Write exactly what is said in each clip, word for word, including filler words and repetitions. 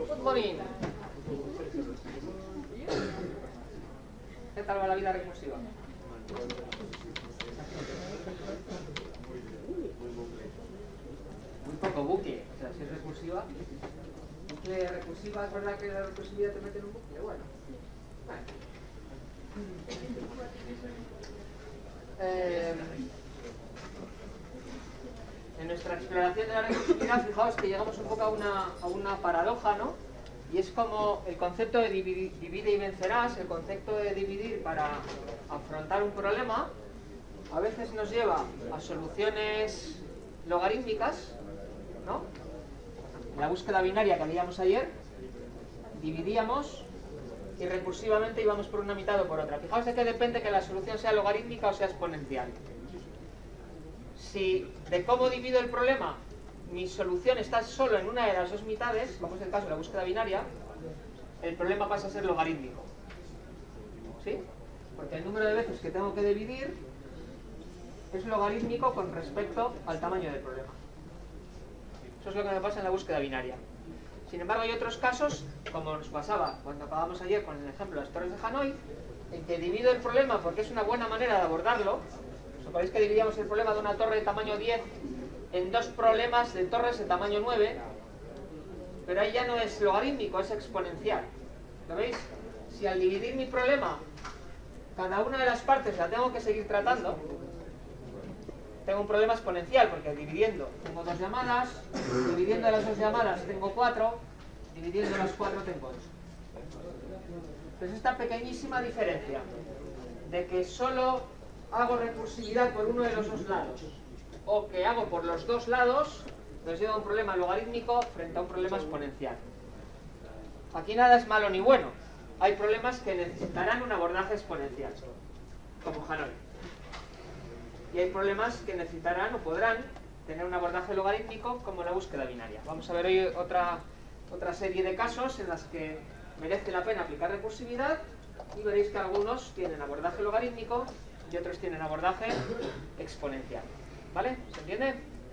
Good morning. ¿Qué tal va la vida recursiva? Muy poco bucle, o sea, si es recursiva. Bucle recursiva, es verdad que la recursividad te mete en un bucle, bueno. bueno. Eh, en nuestra exploración de la recursividad, fijaos que llegamos un poco a una, a una paradoja, ¿no? Y es como el concepto de divide, divide y vencerás, el concepto de dividir para afrontar un problema, a veces nos lleva a soluciones logarítmicas, ¿no? En la búsqueda binaria que veíamos ayer, dividíamos y recursivamente íbamos por una mitad o por otra. Fijaos de qué depende que la solución sea logarítmica o sea exponencial. Si de cómo divido el problema mi solución está solo en una de las dos mitades, como es el caso de la búsqueda binaria, el problema pasa a ser logarítmico. ¿Sí? Porque el número de veces que tengo que dividir es logarítmico con respecto al tamaño del problema. Eso es lo que me pasa en la búsqueda binaria. Sin embargo, hay otros casos, como nos pasaba cuando acabamos ayer con el ejemplo de las torres de Hanoi, en que divido el problema porque es una buena manera de abordarlo. ¿Os acordáis que dividíamos el problema de una torre de tamaño diez en dos problemas de torres de tamaño nueve? Pero ahí ya no es logarítmico, es exponencial. ¿Lo veis? Si al dividir mi problema, cada una de las partes la tengo que seguir tratando, tengo un problema exponencial, porque dividiendo tengo dos llamadas, dividiendo las dos llamadas tengo cuatro, dividiendo las cuatro tengo ocho. Entonces esta pequeñísima diferencia de que solo hago recursividad por uno de los dos lados, o que hago por los dos lados, nos lleva a un problema logarítmico frente a un problema exponencial. Aquí nada es malo ni bueno. Hay problemas que necesitarán un abordaje exponencial, como Hanoi. Y hay problemas que necesitarán o podrán tener un abordaje logarítmico, como la búsqueda binaria. Vamos a ver hoy otra, otra serie de casos en las que merece la pena aplicar recursividad, y veréis que algunos tienen abordaje logarítmico y otros tienen abordaje exponencial. ¿Vale? ¿Se entiende?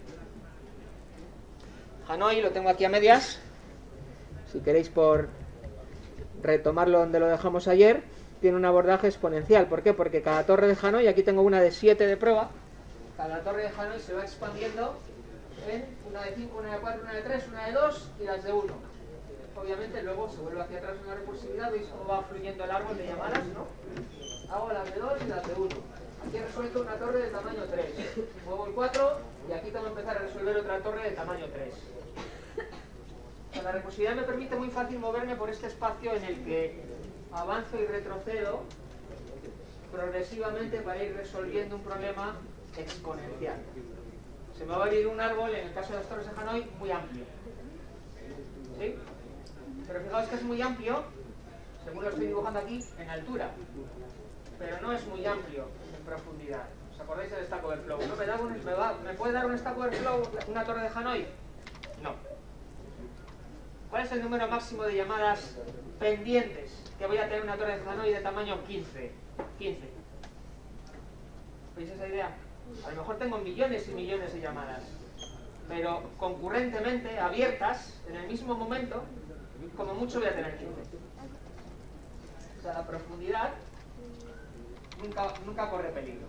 Hanoi lo tengo aquí a medias. Si queréis por retomarlo donde lo dejamos ayer, tiene un abordaje exponencial. ¿Por qué? Porque cada torre de Hanoi, aquí tengo una de siete de prueba, cada torre de Hanoi se va expandiendo en una de cinco, una de cuatro, una de tres, una de dos y las de uno. Obviamente luego se vuelve hacia atrás en la recursividad, veis cómo va fluyendo el árbol de llamadas, ¿no? Hago las de dos y las de uno. Aquí he resuelto una torre de tamaño tres. Muevo el cuatro y aquí tengo que empezar a resolver otra torre de tamaño tres. O sea, la recursividad me permite muy fácil moverme por este espacio en el que avanzo y retrocedo progresivamente para ir resolviendo un problema exponencial. Se me va a abrir un árbol, en el caso de las torres de Hanoi, muy amplio. ¿Sí? Pero fijaos que es muy amplio, según lo estoy dibujando aquí, en altura. Pero no es muy amplio en profundidad. ¿Os acordáis del Stack Overflow? ¿No? ¿Me, da un, me, va, ¿Me puede dar un Stack Overflow una torre de Hanoi? No. ¿Cuál es el número máximo de llamadas pendientes que voy a tener una torre de Hanoi de tamaño quince? quince. ¿Veis esa idea? A lo mejor tengo millones y millones de llamadas, pero concurrentemente, abiertas, en el mismo momento, como mucho voy a tener quince. O sea, la profundidad nunca, nunca corre peligro.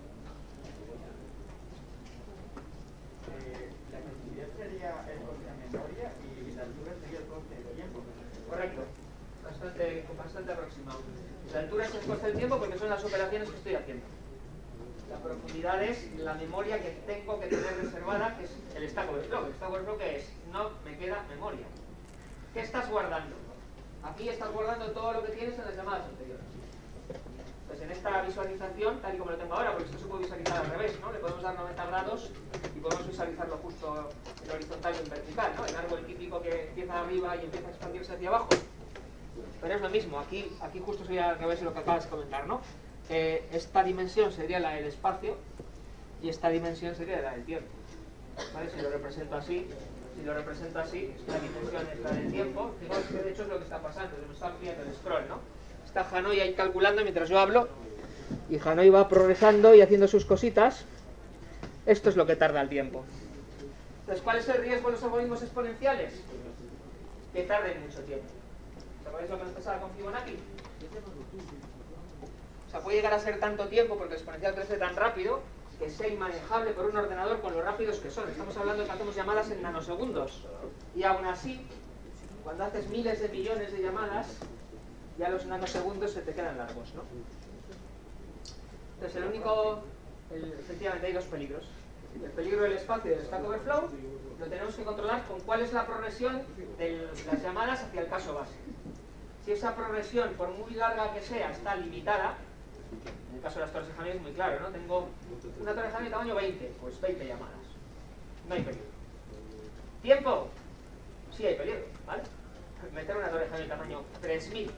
Eh, la profundidad sería el coste de memoria y la altura sería el coste del tiempo. Correcto, bastante, bastante aproximado. La altura es el coste del tiempo porque son las operaciones que estoy haciendo. La profundidad es la memoria que tengo que tener reservada, que es el Stack Overflow. El Stack Overflow, ¿qué es? No me queda memoria. ¿Qué estás guardando? Aquí estás guardando todo lo que tienes en las llamadas anteriores. Pues en esta visualización, tal y como lo tengo ahora, porque esto se puede visualizar al revés, ¿no? Le podemos dar noventa grados y podemos visualizarlo justo en horizontal y en vertical, ¿no? El árbol típico que empieza arriba y empieza a expandirse hacia abajo. Pero es lo mismo, aquí, aquí justo sería al revés de lo que acabas de comentar, ¿no? Eh, esta dimensión sería la del espacio y esta dimensión sería la del tiempo. ¿Vale? Si lo represento así, si lo represento así, esta dimensión es la del tiempo. Fijaos que de hecho es lo que está pasando, se me está ampliando el scroll, ¿no? Está Hanoi ahí calculando mientras yo hablo y Hanoi va progresando y haciendo sus cositas. Esto es lo que tarda el tiempo. Entonces, ¿cuál es el riesgo de los algoritmos exponenciales? que tarden mucho tiempo. ¿Sabéis lo que nos pasaba con Fibonacci? O sea, puede llegar a ser tanto tiempo porque el exponencial crece tan rápido que sea inmanejable por un ordenador con lo rápidos que son. Estamos hablando de que hacemos llamadas en nanosegundos. Y aún así, cuando haces miles de millones de llamadas, ya los nanosegundos se te quedan largos, ¿no? Entonces, el único... El, efectivamente, hay dos peligros. El peligro del espacio y del Stack Overflow lo tenemos que controlar con cuál es la progresión de las llamadas hacia el caso base. Si esa progresión, por muy larga que sea, está limitada, en el caso de las torres de Hanoi es muy claro, ¿no? Tengo una torre de Hanoi de tamaño veinte, pues veinte llamadas. No hay peligro. ¿Tiempo? Sí hay peligro, ¿vale? Meter una torre de Hanoi de tamaño tres mil.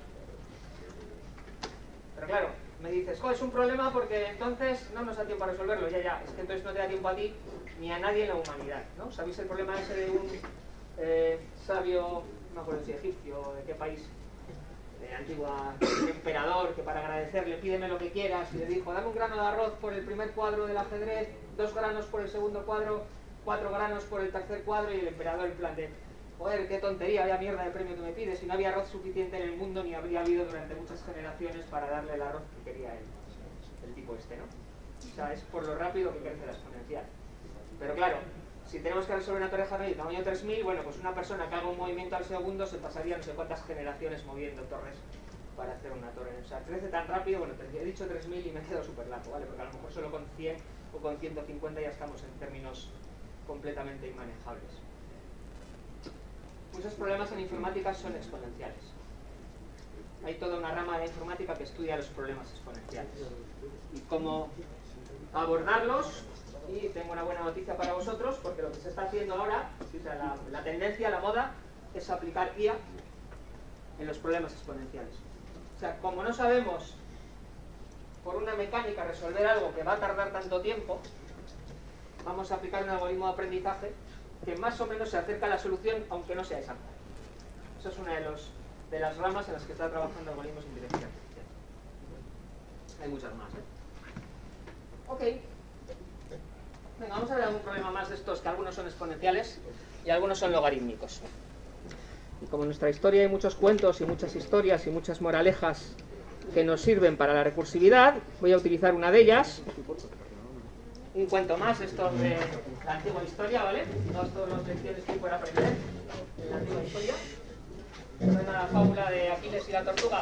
Pero claro, me dices, jo, es un problema porque entonces no nos da tiempo a resolverlo. Ya, ya, es que entonces no te da tiempo a ti ni a nadie en la humanidad, ¿no? ¿Sabéis el problema ese de un eh, sabio, no me acuerdo si egipcio o de qué país, de antigua emperador, que para agradecerle pídeme lo que quieras, y le dijo, dame un grano de arroz por el primer cuadro del ajedrez, dos granos por el segundo cuadro, cuatro granos por el tercer cuadro, y el emperador en plan de, joder, qué tontería, vaya mierda de premio que me pides, y no había arroz suficiente en el mundo, ni habría habido durante muchas generaciones para darle el arroz que quería él, el tipo este, ¿no? O sea, es por lo rápido que crece la exponencial. Pero claro, si tenemos que resolver una torre de Hanoi de tamaño tres mil, bueno, pues una persona que haga un movimiento al segundo se pasaría no sé cuántas generaciones moviendo torres para hacer una torre. O sea, crece tan rápido, bueno, he dicho tres mil y me he quedado súper largo, ¿vale? Porque a lo mejor solo con cien o con ciento cincuenta ya estamos en términos completamente inmanejables. Muchos problemas en informática son exponenciales. Hay toda una rama de informática que estudia los problemas exponenciales y cómo abordarlos. Y tengo una buena noticia para vosotros, porque lo que se está haciendo ahora, o sea, la, la tendencia, la moda, es aplicar I A en los problemas exponenciales. O sea, como no sabemos por una mecánica resolver algo que va a tardar tanto tiempo, vamos a aplicar un algoritmo de aprendizaje que más o menos se acerca a la solución, aunque no sea exacta. Esa es una de, los, de las ramas en las que está trabajando algoritmos de inteligencia artificial. Hay muchas más, ¿eh? Ok. Venga, vamos a ver algún problema más de estos, que algunos son exponenciales y algunos son logarítmicos. Y como en nuestra historia hay muchos cuentos y muchas historias y muchas moralejas que nos sirven para la recursividad, voy a utilizar una de ellas. Un cuento más, estos de la antigua historia, ¿vale? No todas las lecciones que pueda aprender en la antigua historia. Suena la fábula de Aquiles y la tortuga.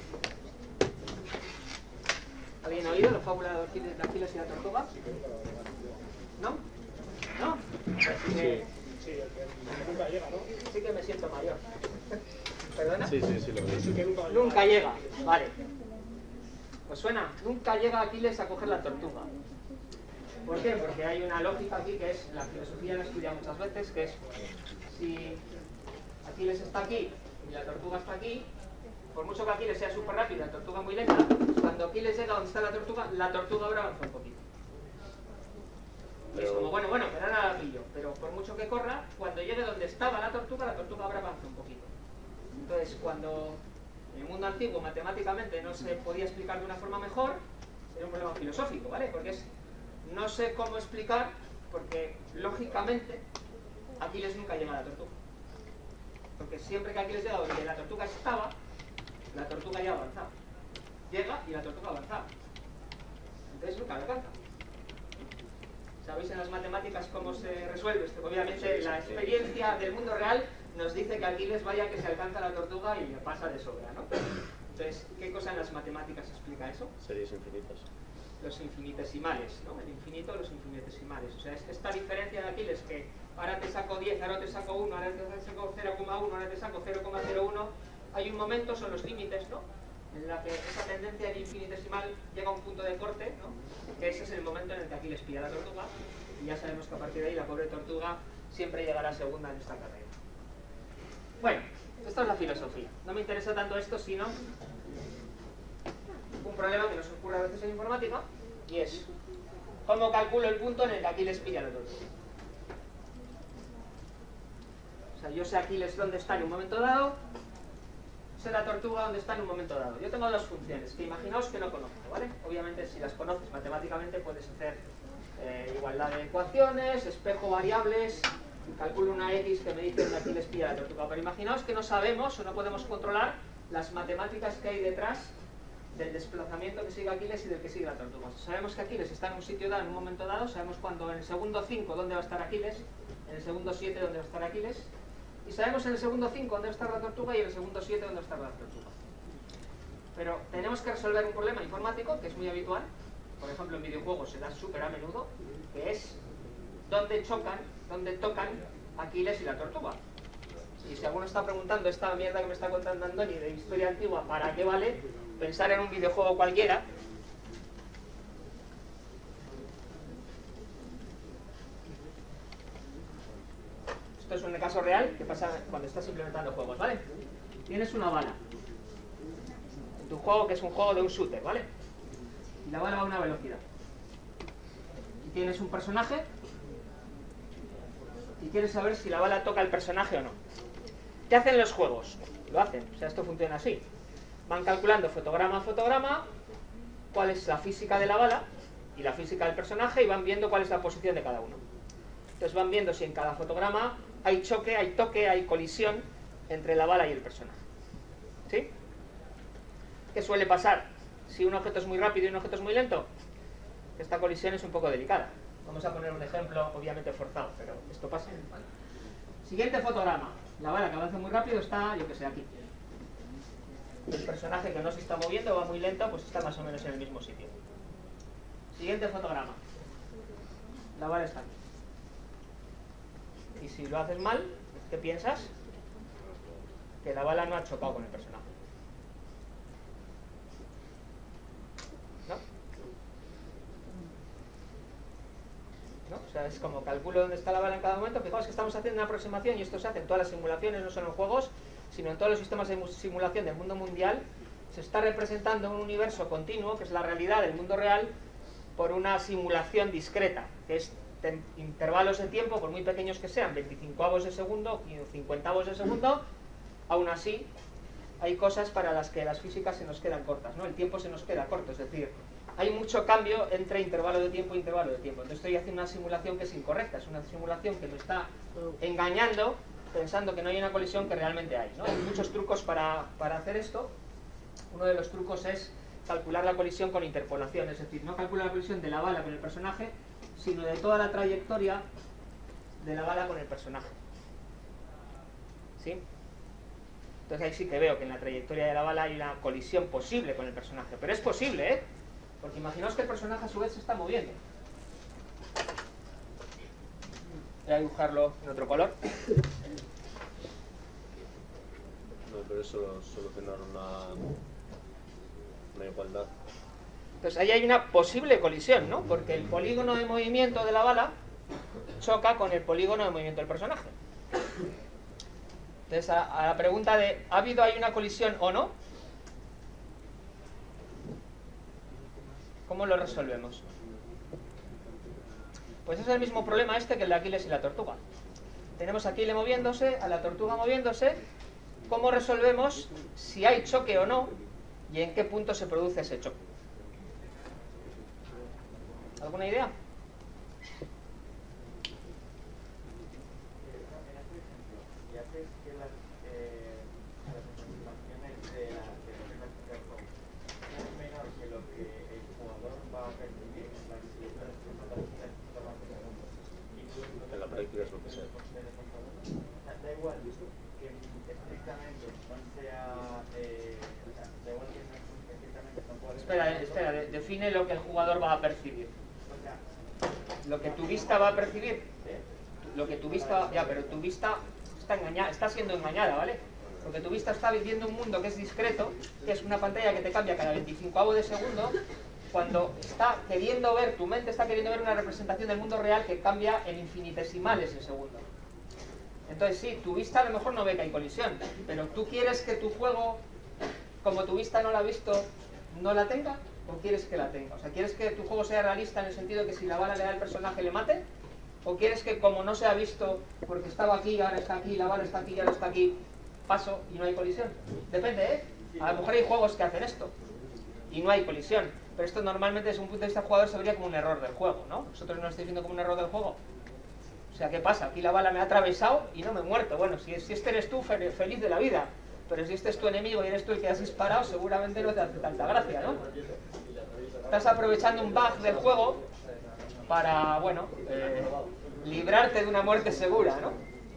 ¿Alguien ha oído la fábula de Aquiles y la tortuga? ¿No? ¿No? Así que... Sí, nunca llega, ¿no? Sí que me siento mayor. ¿Perdona? Sí, sí, sí, lo veo. Sí que nunca, nunca llega. Vale. ¿Os suena? Nunca llega Aquiles a coger la tortuga. ¿Por qué? Porque hay una lógica aquí que es, la filosofía la estudia muchas veces, que es si Aquiles está aquí y la tortuga está aquí, por mucho que Aquiles sea súper rápido y la tortuga muy lenta, cuando Aquiles llega donde está la tortuga, la tortuga ahora avanza un poquito. Pero... es como, bueno, bueno, pero ahora la pillo. Pero por mucho que corra, cuando llegue donde estaba la tortuga, la tortuga ahora avanza un poquito. Entonces, cuando en el mundo antiguo matemáticamente no se podía explicar de una forma mejor, era un problema filosófico, ¿vale? Porque es, no sé cómo explicar, porque lógicamente Aquiles nunca llega a la tortuga. Porque siempre que Aquiles llega donde la tortuga estaba, la tortuga ya avanzaba. Llega y la tortuga avanzaba. Entonces nunca la alcanza. ¿Sabéis en las matemáticas cómo se resuelve esto? Obviamente la experiencia del mundo real nos dice que Aquiles vaya que se alcanza la tortuga y le pasa de sobra, ¿no? Entonces, ¿qué cosa en las matemáticas explica eso? Series infinitas. Los infinitesimales, ¿no? El infinito, los infinitesimales. O sea, es esta diferencia de Aquiles que ahora te saco diez, ahora te saco uno, ahora te saco cero coma uno, ahora te saco cero coma cero uno. Hay un momento, son los límites, ¿no? En la que esa tendencia del infinitesimal llega a un punto de corte, ¿no? Que ese es el momento en el que Aquiles pilla la tortuga, y ya sabemos que a partir de ahí la pobre tortuga siempre llegará segunda en esta carrera. Bueno, esta es la filosofía. No me interesa tanto esto, sino un problema que nos ocurre a veces en informática, y es ¿cómo calculo el punto en el que Aquiles pilla la tortuga? O sea, yo sé Aquiles dónde está en un momento dado, sé la tortuga dónde está en un momento dado. Yo tengo dos funciones que imaginaos que no conozco, ¿vale? Obviamente si las conoces matemáticamente puedes hacer eh, igualdad de ecuaciones, espejo variables, calculo una X que me dice que Aquiles pilla la tortuga. Pero imaginaos que no sabemos o no podemos controlar las matemáticas que hay detrás del desplazamiento que sigue Aquiles y del que sigue la tortuga. Sabemos que Aquiles está en un sitio dado, en un momento dado, sabemos cuando en el segundo cinco dónde va a estar Aquiles, en el segundo siete dónde va a estar Aquiles, y sabemos en el segundo cinco dónde va a estar la tortuga y en el segundo siete dónde va a estar la tortuga. Pero tenemos que resolver un problema informático que es muy habitual, por ejemplo en videojuegos se da súper a menudo, que es dónde chocan, dónde tocan Aquiles y la tortuga. Y si alguno está preguntando esta mierda que me está contando Andoni de historia antigua, ¿para qué vale? Pensar en un videojuego cualquiera. Esto es un caso real que pasa cuando estás implementando juegos, ¿vale? Tienes una bala en tu juego que es un juego de un shooter, ¿vale? Y la bala va a una velocidad. Y tienes un personaje y quieres saber si la bala toca al personaje o no. ¿Qué hacen los juegos? Lo hacen, o sea, esto funciona así. Van calculando fotograma a fotograma cuál es la física de la bala y la física del personaje y van viendo cuál es la posición de cada uno. Entonces van viendo si en cada fotograma hay choque, hay toque, hay colisión entre la bala y el personaje. ¿Sí? ¿Qué suele pasar? Si un objeto es muy rápido y un objeto es muy lento, esta colisión es un poco delicada. Vamos a poner un ejemplo obviamente forzado, pero esto pasa. ¿Vale? Siguiente fotograma. La bala que avanza muy rápido está, yo que sé, aquí. El personaje que no se está moviendo va muy lento, pues está más o menos en el mismo sitio. Siguiente fotograma. La bala está aquí. Y si lo haces mal, ¿qué piensas? Que la bala no ha chocado con el personaje. ¿No? ¿No? O sea, es como calculo dónde está la bala en cada momento. Fijaos que estamos haciendo una aproximación y esto se hace en todas las simulaciones, no solo en juegos, sino en todos los sistemas de simulación del mundo mundial. Se está representando un universo continuo, que es la realidad del mundo real, por una simulación discreta, que es intervalos de tiempo, por muy pequeños que sean, veinticincoavos de segundo, cincuentavos de segundo. Aún así, hay cosas para las que las físicas se nos quedan cortas, ¿no? El tiempo se nos queda corto, es decir, hay mucho cambio entre intervalo de tiempo e intervalo de tiempo. Entonces estoy haciendo una simulación que es incorrecta, es una simulación que me está engañando, pensando que no hay una colisión que realmente hay, ¿no? Hay muchos trucos para, para hacer esto. Uno de los trucos es calcular la colisión con interpolación, es decir, no calcular la colisión de la bala con el personaje, sino de toda la trayectoria de la bala con el personaje. ¿Sí? Entonces ahí sí que veo que en la trayectoria de la bala hay una colisión posible con el personaje, pero es posible, ¿eh? Porque imaginaos que el personaje a su vez se está moviendo. Voy a dibujarlo en otro color. No, pero eso solucionar una, una igualdad. Entonces ahí hay una posible colisión, ¿no? Porque el polígono de movimiento de la bala choca con el polígono de movimiento del personaje. Entonces a, a la pregunta de ¿ha habido ahí una colisión o no? ¿Cómo lo resolvemos? Pues es el mismo problema este que el de Aquiles y la tortuga. Tenemos a Aquiles moviéndose, a la tortuga moviéndose. ¿Cómo resolvemos si hay choque o no y en qué punto se produce ese choque? ¿Alguna idea? En la práctica es lo que sea. Da igual que estrictamente no sea, eh, o sea, da igual que, no, que estrictamente no pueda... Espera, espera, de, define lo que el jugador va a percibir. Lo que tu vista va a percibir. Lo que tu vista, ya, pero tu vista está engañada, está siendo engañada, ¿vale? Porque tu vista está viviendo un mundo que es discreto, que es una pantalla que te cambia cada veinticincoavo de segundo, cuando está queriendo ver, tu mente está queriendo ver una representación del mundo real que cambia en infinitesimales de segundo. Entonces sí, tu vista a lo mejor no ve que hay colisión, pero tú quieres que tu juego, como tu vista no la ha visto, no la tenga, o quieres que la tenga. O sea, ¿quieres que tu juego sea realista en el sentido que si la bala le da al personaje le mate? ¿O quieres que como no se ha visto, porque estaba aquí, ahora está aquí, la bala está aquí, ahora está aquí, paso y no hay colisión? Depende, ¿eh? A lo mejor hay juegos que hacen esto y no hay colisión, pero esto normalmente desde un punto de vista jugador se vería como un error del juego, ¿no? ¿Vosotros no lo estáis viendo como un error del juego? O sea, ¿qué pasa? Aquí la bala me ha atravesado y no me he muerto. Bueno, si, si este eres tú, fe, feliz de la vida. Pero si este es tu enemigo y eres tú el que has disparado, seguramente no te hace tanta gracia, ¿no? Estás aprovechando un bug del juego para, bueno, eh, librarte de una muerte segura, ¿no?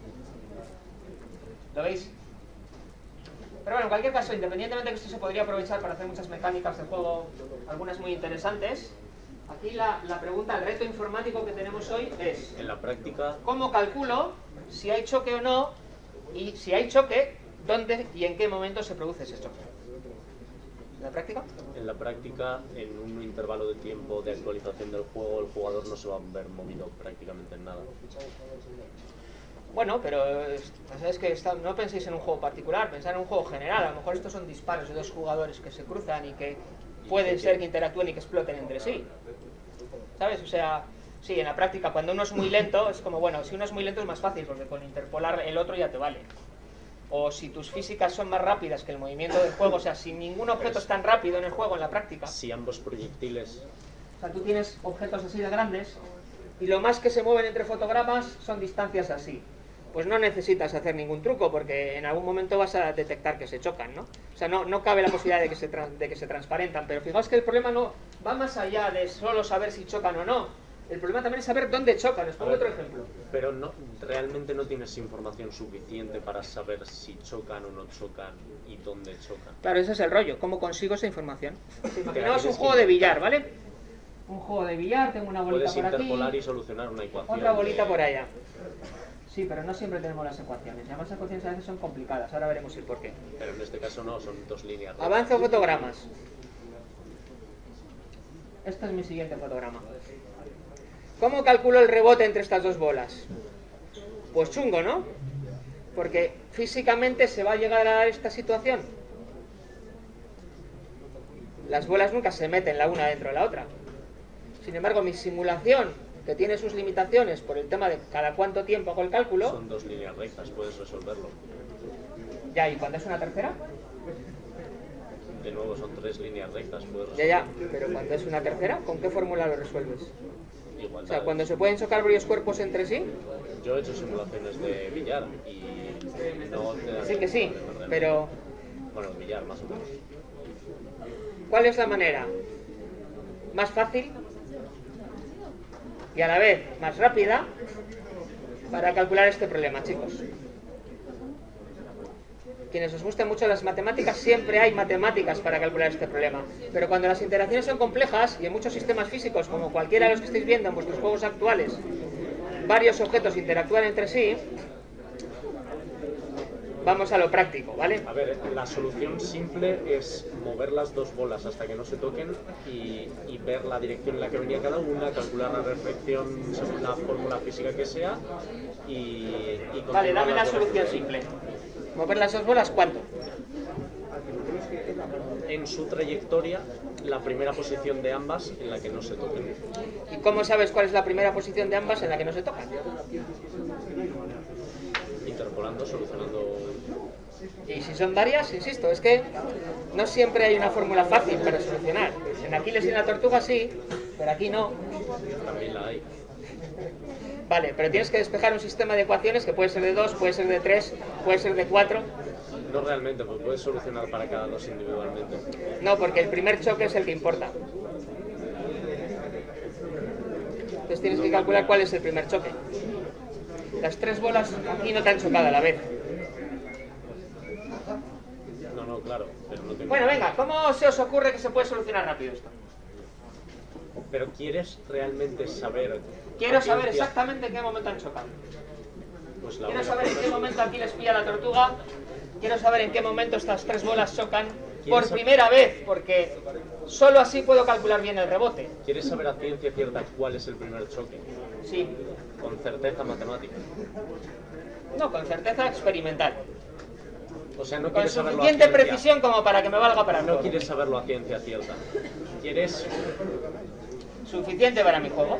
¿Lo veis? Pero bueno, en cualquier caso, independientemente de que esto se podría aprovechar para hacer muchas mecánicas de juego, algunas muy interesantes, aquí la, la pregunta, el reto informático que tenemos hoy es... En la práctica... ¿Cómo calculo si hay choque o no? Y si hay choque, ¿dónde y en qué momento se produce ese choque? ¿En la práctica? En la práctica, en un intervalo de tiempo de actualización del juego, el jugador no se va a ver movido prácticamente en nada. Bueno, pero es que está, no penséis en un juego particular, pensad en un juego general. A lo mejor estos son disparos de dos jugadores que se cruzan y que pueden ser que interactúen y que exploten entre sí. ¿Sabes? O sea, sí, en la práctica, cuando uno es muy lento, es como, bueno, si uno es muy lento es más fácil, porque con interpolar el otro ya te vale. O si tus físicas son más rápidas que el movimiento del juego, o sea, si ningún objeto es tan rápido en el juego, en la práctica. Si ambos proyectiles... O sea, tú tienes objetos así de grandes y lo más que se mueven entre fotogramas son distancias así. Pues no necesitas hacer ningún truco, porque en algún momento vas a detectar que se chocan, ¿no? O sea, no, no cabe la posibilidad de que, se de que se transparentan, pero fijaos que el problema no va más allá de solo saber si chocan o no. El problema también es saber dónde chocan. Les pongo otro ejemplo. Pero no, realmente no tienes información suficiente para saber si chocan o no chocan y dónde chocan. Claro, ese es el rollo. ¿Cómo consigo esa información? Imaginaos un juego de billar, ¿vale? Un juego de billar, tengo una bolita por aquí. Puedes interpolar y solucionar una ecuación. Otra bolita por allá. Sí, pero no siempre tenemos las ecuaciones. Y además las ecuaciones a veces son complicadas. Ahora veremos el porqué. Pero en este caso no, son dos líneas. Avanzo fotogramas. Este es mi siguiente fotograma. ¿Cómo calculo el rebote entre estas dos bolas? Pues chungo, ¿no? Porque físicamente se va a llegar a dar esta situación. Las bolas nunca se meten la una dentro de la otra. Sin embargo, mi simulación, que tiene sus limitaciones por el tema de cada cuánto tiempo hago el cálculo... Son dos líneas rectas, puedes resolverlo. Ya, ¿y cuando es una tercera? De nuevo, son tres líneas rectas, puedes resolverlo. Ya, ya, pero cuando es una tercera, ¿con qué fórmula lo resuelves? Igualdades. O sea, cuando se pueden chocar varios cuerpos entre sí... Yo he hecho simulaciones de billar y no te dan... Sí que sí, pero... Bueno, billar más o menos. ¿Cuál es la manera más fácil y a la vez más rápida para calcular este problema, chicos? Quienes os gusten mucho las matemáticas, siempre hay matemáticas para calcular este problema. Pero cuando las interacciones son complejas, y en muchos sistemas físicos, como cualquiera de los que estáis viendo en vuestros juegos actuales, varios objetos interactúan entre sí, vamos a lo práctico, ¿vale? A ver, la solución simple es mover las dos bolas hasta que no se toquen y, y ver la dirección en la que venía cada una, calcular la reflexión según la fórmula física que sea y... y vale, dame la solución simple. ¿Mover las dos bolas cuánto? En su trayectoria, la primera posición de ambas en la que no se toquen. ¿Y cómo sabes cuál es la primera posición de ambas en la que no se tocan? Interpolando, solucionando... Y si son varias, insisto, es que no siempre hay una fórmula fácil para solucionar. En Aquiles y en la Tortuga sí, pero aquí no. También la hay. Vale, pero tienes que despejar un sistema de ecuaciones que puede ser de dos, puede ser de tres, puede ser de cuatro. No realmente, pues puedes solucionar para cada dos individualmente. No, porque el primer choque es el que importa. Entonces tienes que calcular cuál es el primer choque. Las tres bolas aquí no te han chocado a la vez. No, no, claro, pero no tengo... Bueno, venga, ¿cómo se os ocurre que se puede solucionar rápido esto? Pero ¿quieres realmente saber? Quiero saber exactamente en qué momento han chocado. Pues la Quiero única saber en qué forma es- momento aquí les pilla la tortuga. Quiero saber en qué momento estas tres bolas chocan por ¿Quieres sab- primera vez, porque solo así puedo calcular bien el rebote. ¿Quieres saber a ciencia cierta cuál es el primer choque? Sí. Con certeza matemática. No, con certeza experimental. O sea, no Con quieres saberlo a suficiente ciencia- precisión como para que me valga para el No juego. quieres saberlo a ciencia cierta. Quieres... Suficiente para mi juego.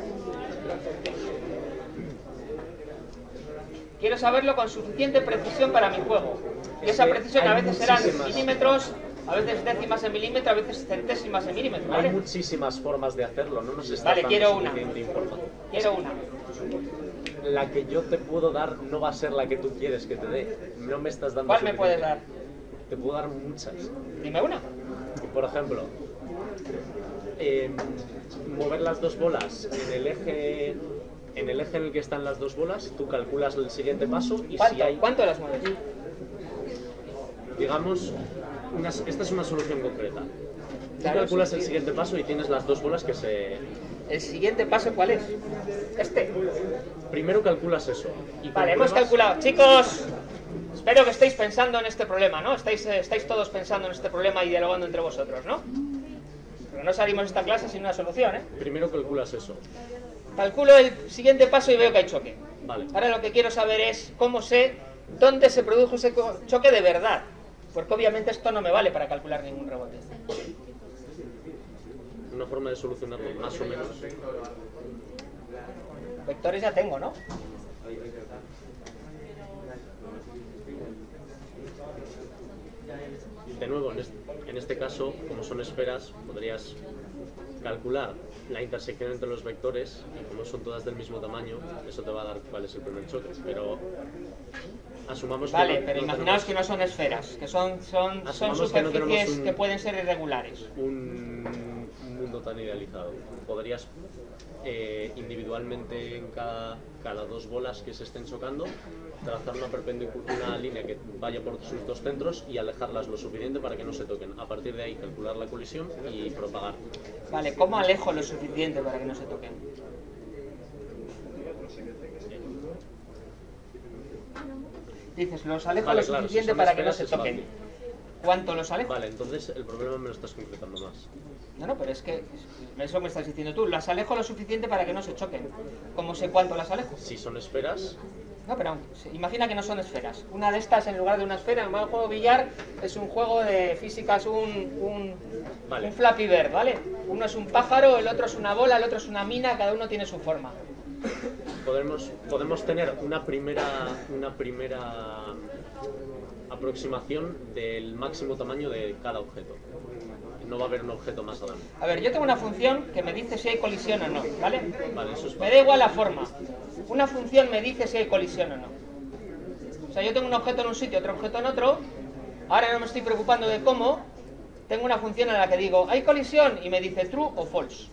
Quiero saberlo con suficiente precisión para mi juego. Y Es esa que precisión a hay veces serán muchísimas- milímetros, a veces décimas en milímetro, a veces centésimas en milímetro, Hay ¿vale? muchísimas formas de hacerlo, no nos estás Vale, dando quiero una. suficiente información. Quiero una. la que yo te puedo dar no va a ser la que tú quieres que te dé. No me estás dando ¿Cuál me suficiente. puedes dar? Te puedo dar muchas. Dime una. Por ejemplo, eh, mover las dos bolas en el eje en el eje en el que están las dos bolas, tú calculas el siguiente paso y ¿Cuánto, si hay, ¿Cuánto las mueves? digamos, una, esta es una solución concreta. Tú Claro, calculas sí, el sí. siguiente paso y tienes las dos bolas que se... ¿El siguiente paso cuál es? Este. Primero calculas eso. Y Vale, hemos compruebas- calculado. Chicos, espero que estéis pensando en este problema, ¿no? Estáis, eh, estáis todos pensando en este problema y dialogando entre vosotros, ¿no? Pero no salimos de esta clase sin una solución, ¿eh? Primero calculas eso. Calculo el siguiente paso y veo que hay choque. Vale. Ahora lo que quiero saber es cómo sé dónde se produjo ese co- choque de verdad. Porque obviamente esto no me vale para calcular ningún rebote. Una forma de solucionarlo, más o menos. Vectores ya tengo, ¿no? De nuevo, en este, en este caso, como son esferas, podrías calcular la intersección entre los vectores y como son todas del mismo tamaño, eso te va a dar cuál es el primer choque. Pero asumamos que Vale, no- pero no imaginaos que tenemos no son esferas, que son, son, son Asumamos que no superficies tenemos un- que pueden ser irregulares. un mundo tan idealizado. Podrías eh, individualmente en cada, cada dos bolas que se estén chocando trazar una perpendicular, una línea que vaya por sus dos centros y alejarlas lo suficiente para que no se toquen. A partir de ahí calcular la colisión y propagar. Vale, ¿cómo alejo lo suficiente para que no se toquen? Dices, los alejo Vale, lo claro, si suficiente son para que no esferas se es toquen. fácil. ¿Cuánto los alejo? Vale, entonces el problema me lo estás concretando más. No, no, pero es que eso me estás diciendo tú. Las alejo lo suficiente para que no se choquen. ¿Cómo sé cuánto las alejo? Si son esferas, No, pero se- imagina que no son esferas. Una de estas en lugar de una esfera, en el juego billar es un juego de física, es un, un, Vale. un Flappy Bird, ¿vale? Uno es un pájaro, el otro es una bola, el otro es una mina, cada uno tiene su forma. podemos, podemos tener una primera, una primera aproximación del máximo tamaño de cada objeto. No va a haber un objeto más grande. A ver, yo tengo una función que me dice si hay colisión o no, ¿vale? Vale, eso es Me da igual la forma. Una función me dice si hay colisión o no. O sea, yo tengo un objeto en un sitio, otro objeto en otro. Ahora no me estoy preocupando de cómo. Tengo una función en la que digo, ¿hay colisión? Y me dice true o false.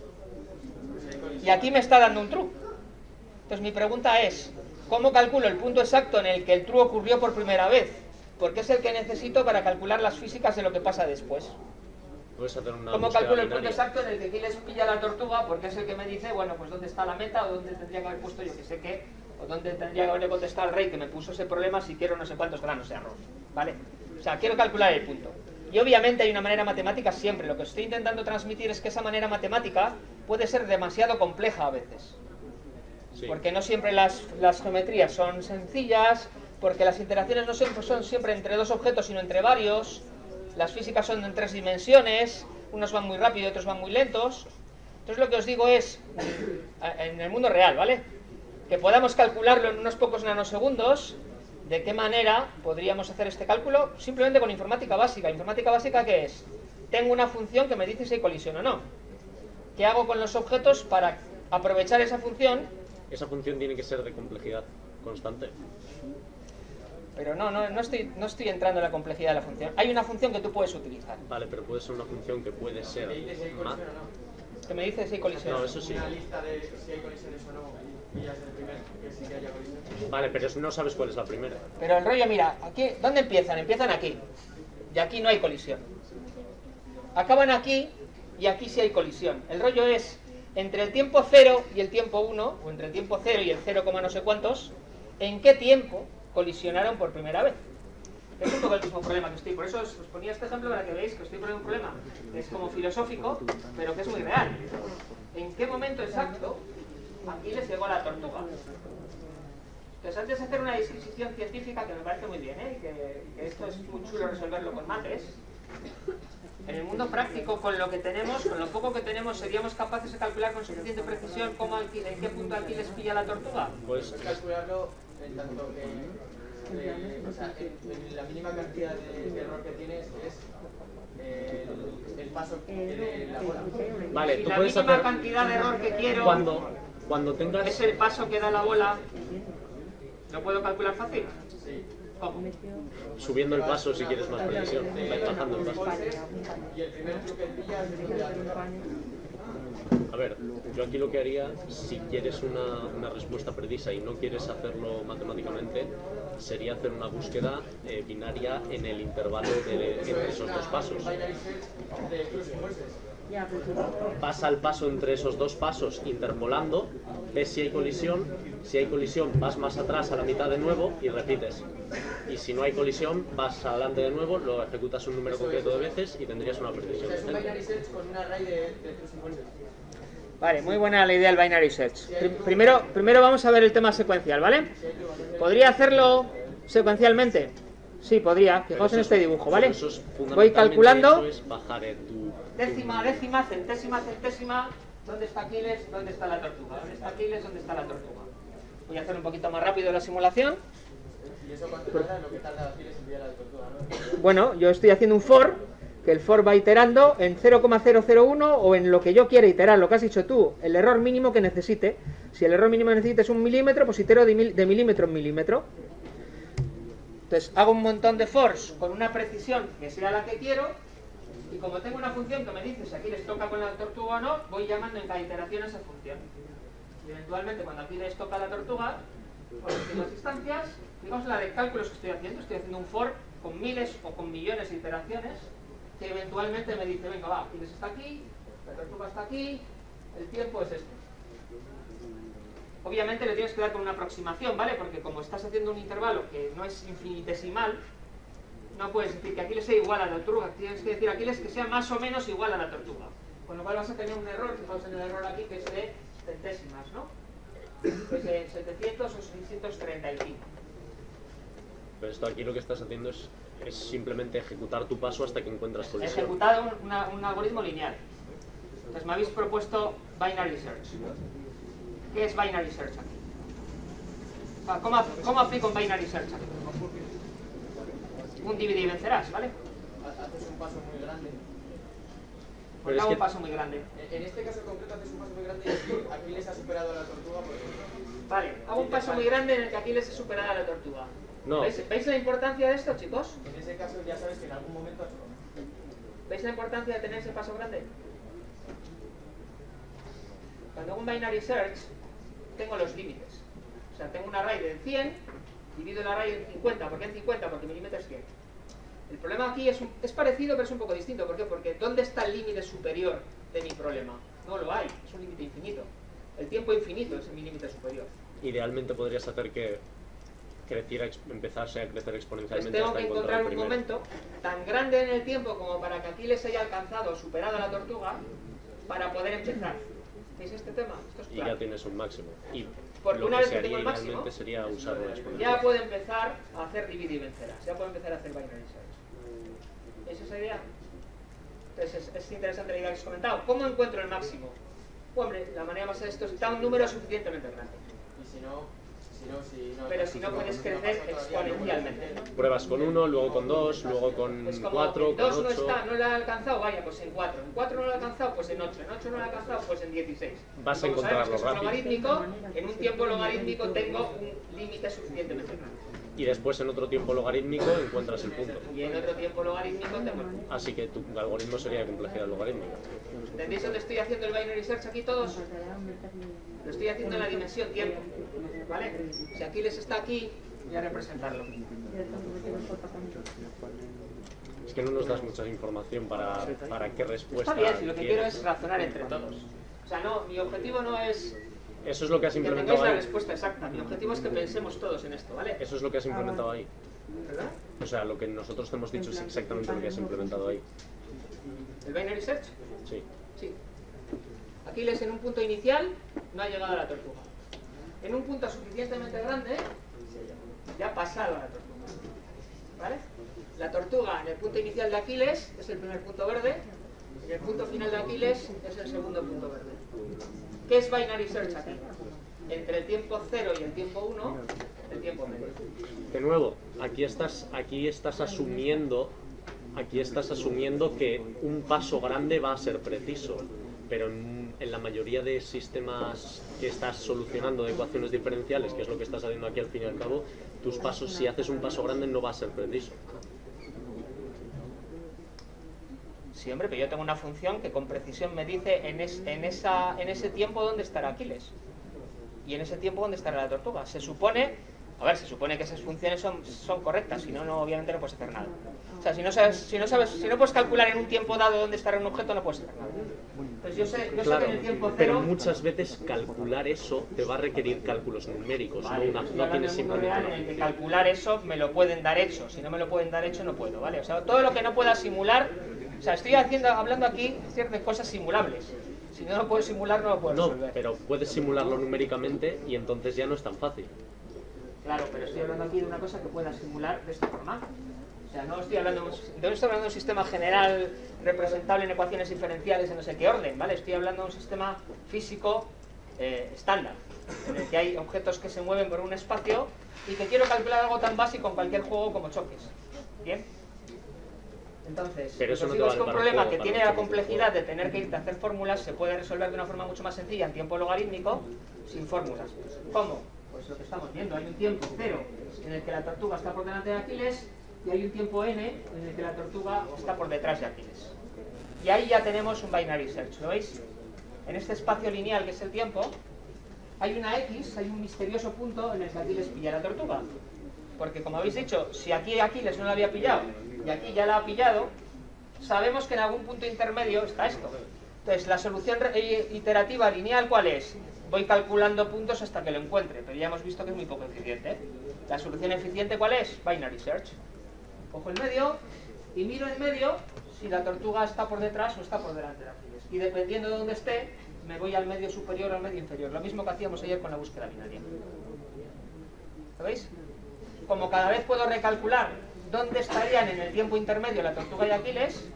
Y aquí me está dando un true. Entonces mi pregunta es, ¿cómo calculo el punto exacto en el que el true ocurrió por primera vez? Porque es el que necesito para calcular las físicas de lo que pasa después. Puedes hacer una ¿Cómo búsqueda calculo el punto binaria. exacto en el que Giles pilla la tortuga? Porque es el que me dice, bueno, pues dónde está la meta o dónde tendría que haber puesto yo que sé qué, o dónde tendría que haberle contestado al rey que me puso ese problema si quiero no sé cuántos granos de arroz, ¿vale? O sea, quiero calcular el punto. Y obviamente hay una manera matemática siempre. Lo que estoy intentando transmitir es que esa manera matemática puede ser demasiado compleja a veces. Sí. Porque no siempre las, las geometrías son sencillas, porque las interacciones no siempre son siempre entre dos objetos, sino entre varios. Las físicas son en tres dimensiones, unos van muy rápido y otros van muy lentos. Entonces lo que os digo es, en el mundo real, ¿vale? Que podamos calcularlo en unos pocos nanosegundos. ¿De qué manera podríamos hacer este cálculo? Simplemente con informática básica. ¿Informática básica qué es? Tengo una función que me dice si hay colisión o no. ¿Qué hago con los objetos para aprovechar esa función? Esa función tiene que ser de complejidad constante. Pero no, no, no, estoy, no estoy entrando en la complejidad de la función. Hay una función que tú puedes utilizar, Vale, pero puede ser una función que puede ser más. que me dice si hay colisión. No, eso sí. Una lista de si hay colisiones o no, y ya es el primer que sí que haya colisiones. Vale, pero eso no sabes cuál es la primera. Pero el rollo, mira, aquí, ¿dónde empiezan? Empiezan aquí. Y aquí no hay colisión. Acaban aquí y aquí sí hay colisión. El rollo es, entre el tiempo cero y el tiempo uno, o entre el tiempo cero y el cero, no sé cuántos, ¿en qué tiempo colisionaron por primera vez? Es un poco el mismo problema que estoy. Por eso os, os ponía este ejemplo para que veáis que estoy poniendo un problema que es como filosófico, pero que es muy real. ¿En qué momento exacto aquí les llegó la tortuga? Entonces, antes de hacer una disquisición científica, que me parece muy bien, ¿eh? que, que esto es muy chulo resolverlo con mates, en el mundo práctico, con lo que tenemos, con lo poco que tenemos, ¿seríamos capaces de calcular con suficiente precisión cómo aquí, en qué punto aquí les pilla la tortuga? Pues Puedes calcularlo en tanto que, eh, o sea, en, en la mínima cantidad de, de error que tienes es eh, el, el paso de la bola. vale, Y tú la puedes mínima hacer cantidad de error que quiero cuando cuando tengas es el paso que da la bola ¿Lo puedo calcular fácil? Sí. ¿Cómo? Subiendo el paso si quieres más precisión, bajando el paso. Y el primer truque pillas A ver, yo aquí lo que haría, si quieres una, una respuesta precisa y no quieres hacerlo matemáticamente, sería hacer una búsqueda eh, binaria en el intervalo de, entre esos dos pasos. Pasa el paso entre esos dos pasos interpolando, ves si hay colisión, si hay colisión vas más atrás a la mitad de nuevo y repites. Y si no hay colisión, vas adelante de nuevo, lo ejecutas un número concreto de veces y tendrías una precisión. Es un binary search con un array de, de true sequences. Vale, muy buena la idea del binary search. Primero, primero vamos a ver el tema secuencial, ¿vale? ¿Podría hacerlo secuencialmente? Sí, podría. Fijaos en este dibujo, ¿vale? Voy calculando. Eso es bajar eh, tu... Décima, décima, centésima, centésima. ¿Dónde está Aquiles? ¿Dónde está la tortuga? ¿Dónde está Aquiles? ¿Dónde está la tortuga? Voy a hacer un poquito más rápido la simulación. ¿Y eso cuánto tarda? Lo que tarda Aquiles en pillar a la tortuga, ¿no? Bueno, yo estoy haciendo un for, que el for va iterando en cero coma cero cero uno o en lo que yo quiera iterar, lo que has dicho tú, el error mínimo que necesite. Si el error mínimo que necesite es un milímetro, pues itero de, mil, de milímetro en milímetro. Entonces hago un montón de fors con una precisión que sea la que quiero, y como tengo una función que me dice si aquí les toca con la tortuga o no, voy llamando en cada iteración a esa función. Y eventualmente cuando aquí les toca la tortuga, por las instancias, digamos la de cálculos que estoy haciendo, estoy haciendo un for con miles o con millones de iteraciones, que eventualmente me dice, venga va, Aquiles está aquí, la tortuga está aquí, el tiempo es este. Obviamente le tienes que dar con una aproximación, ¿vale? Porque como estás haciendo un intervalo que no es infinitesimal, no puedes decir que Aquiles sea igual a la tortuga, tienes que decir Aquiles que sea más o menos igual a la tortuga. Con lo cual vas a tener un error, fijaos en el error aquí, que es de centésimas, ¿no? Pues de setecientos o seiscientos treinta y cinco. Pero esto aquí lo que estás haciendo es, es simplemente ejecutar tu paso hasta que encuentras He colisión. ejecutado un, una, un algoritmo lineal. Entonces me habéis propuesto binary search. ¿Qué es binary search aquí? ¿Cómo, cómo aplico un binary search aquí? Un divide y vencerás, ¿vale? Haces un paso muy grande. Porque hago un paso muy grande. En este caso concreto haces un paso muy grande y aquí Aquiles ha superado a la tortuga, por ejemplo. Vale, hago un paso muy grande en el que Aquiles ha superado a la tortuga. No. ¿Veis, ¿Veis la importancia de esto, chicos? En ese caso ya sabes que en algún momento has superado. ¿Veis la importancia de tener ese paso grande? Cuando hago un binary search, tengo los límites. O sea, tengo un array de cien, divido el array en cincuenta. ¿Por qué en cincuenta? Porque milímetro es cien. El problema aquí es, un, es parecido, pero es un poco distinto. ¿Por qué? Porque ¿dónde está el límite superior de mi problema? No lo hay, es un límite infinito. El tiempo infinito es el límite superior. Idealmente podrías hacer que creciera, empezase a crecer exponencialmente. Pues tengo hasta que encontrar encontrar el un primero. momento tan grande en el tiempo como para que Aquiles haya alcanzado o superado a la tortuga para poder empezar. ¿Veis este tema? Esto es Y claro. ya tienes un máximo. Y Porque lo una que vez se que haría tengo el máximo, idealmente sería usar una exponencial. ya puedo empezar a hacer divide y vencerás. Ya puedo empezar a hacer binary search. ¿Es esa idea? Entonces es, es interesante la idea que os he comentado. ¿Cómo encuentro el máximo? Hombre, la manera más de esto es dar un número suficientemente grande. Y si no, si no, si no... Pero si no puedes crecer exponencialmente. Pruebas con uno, luego con dos, luego con Es como cuatro, en con dos no ocho. está, no lo ha alcanzado, vaya, pues en cuatro. En cuatro no lo ha alcanzado, pues en ocho. En ocho no lo ha alcanzado, pues en dieciséis. Vas a Como encontrarlo sabemos que es un rápido. logarítmico, en un tiempo logarítmico tengo un límite suficientemente grande. Y después en otro tiempo logarítmico encuentras el punto. Y en otro tiempo logarítmico tengo el punto. Así que tu algoritmo sería de complejidad logarítmica. ¿Entendéis dónde estoy haciendo el binary search aquí todos? Lo estoy haciendo en la dimensión tiempo. ¿Vale? Si Aquiles está aquí, voy a representarlo. Es que no nos das mucha información para, para qué respuesta Está bien, si lo que quiero quieres. es razonar entre todos. O sea, no, mi objetivo no es Eso es lo que has que implementado tengáis la ahí. respuesta exacta. Mi objetivo es que pensemos todos en esto, ¿vale? Eso es lo que has implementado ahí. ¿Verdad? O sea, lo que nosotros te hemos dicho es exactamente lo que has implementado ahí. ¿El binary search? Sí. Sí. Aquiles en un punto inicial no ha llegado a la tortuga. En un punto suficientemente grande ya ha pasado a la tortuga. ¿Vale? La tortuga en el punto inicial de Aquiles es el primer punto verde y el punto final de Aquiles es el segundo punto verde. ¿Qué es binary search aquí? Entre el tiempo cero y el tiempo uno, el tiempo medio. De nuevo, aquí estás, aquí estás asumiendo, aquí estás asumiendo que un paso grande va a ser preciso, pero en, en la mayoría de sistemas que estás solucionando de ecuaciones diferenciales, que es lo que estás haciendo aquí al fin y al cabo, tus pasos, si haces un paso grande, no va a ser preciso. Sí, hombre, pero yo tengo una función que con precisión me dice en, es, en, esa, en ese tiempo dónde estará Aquiles. Y en ese tiempo dónde estará la tortuga. Se supone, a ver, se supone que esas funciones son, son correctas, si no, no, obviamente no puedes hacer nada. O sea, si no sabes, si no sabes, si no puedes calcular en un tiempo dado dónde estará un objeto, no puedes hacer nada. Entonces yo sé, yo Claro, sé que en el tiempo cero... pero muchas veces calcular eso te va a requerir cálculos numéricos, Vale, no, una, estoy no hablando tienes del mundo simplemente real una en el que función. calcular eso me lo pueden dar hecho. Si no me lo pueden dar hecho, no puedo, ¿vale? O sea, todo lo que no pueda simular... O sea, estoy haciendo, hablando aquí de cosas simulables. Si no lo puedo simular, no lo puedo No, resolver. pero puedes simularlo numéricamente y entonces ya no es tan fácil. Claro, pero estoy hablando aquí de una cosa que pueda simular de esta forma. O sea, no estoy hablando, no estoy hablando de un sistema general representable en ecuaciones diferenciales en no sé qué orden, ¿vale? Estoy hablando de un sistema físico eh, estándar, en el que hay objetos que se mueven por un espacio y que quiero calcular algo tan básico en cualquier juego como choques. ¿Bien? Entonces, Pero eso os no digo te es que vale un para problema el que juego, tiene para la los complejidad de tener que irte a hacer fórmulas se puede resolver de una forma mucho más sencilla en tiempo logarítmico sin fórmulas. ¿Cómo? Pues lo que estamos viendo, hay un tiempo cero en el que la tortuga está por delante de Aquiles y hay un tiempo n en el que la tortuga está por detrás de Aquiles. Y ahí ya tenemos un binary search, ¿lo veis? En este espacio lineal que es el tiempo, hay una X, hay un misterioso punto en el que Aquiles pilla a la tortuga. Porque como habéis dicho, si aquí Aquiles no la había pillado y aquí ya la ha pillado, sabemos que en algún punto intermedio está esto. Entonces, la solución iterativa lineal, ¿cuál es? Voy calculando puntos hasta que lo encuentre, pero ya hemos visto que es muy poco eficiente, ¿eh? La solución eficiente, ¿cuál es? Binary search. Cojo el medio y miro en medio si la tortuga está por detrás o está por delante de Aquiles. Y dependiendo de dónde esté, me voy al medio superior o al medio inferior. Lo mismo que hacíamos ayer con la búsqueda binaria. ¿Lo veis? Como cada vez puedo recalcular dónde estarían en el tiempo intermedio la tortuga y Aquiles,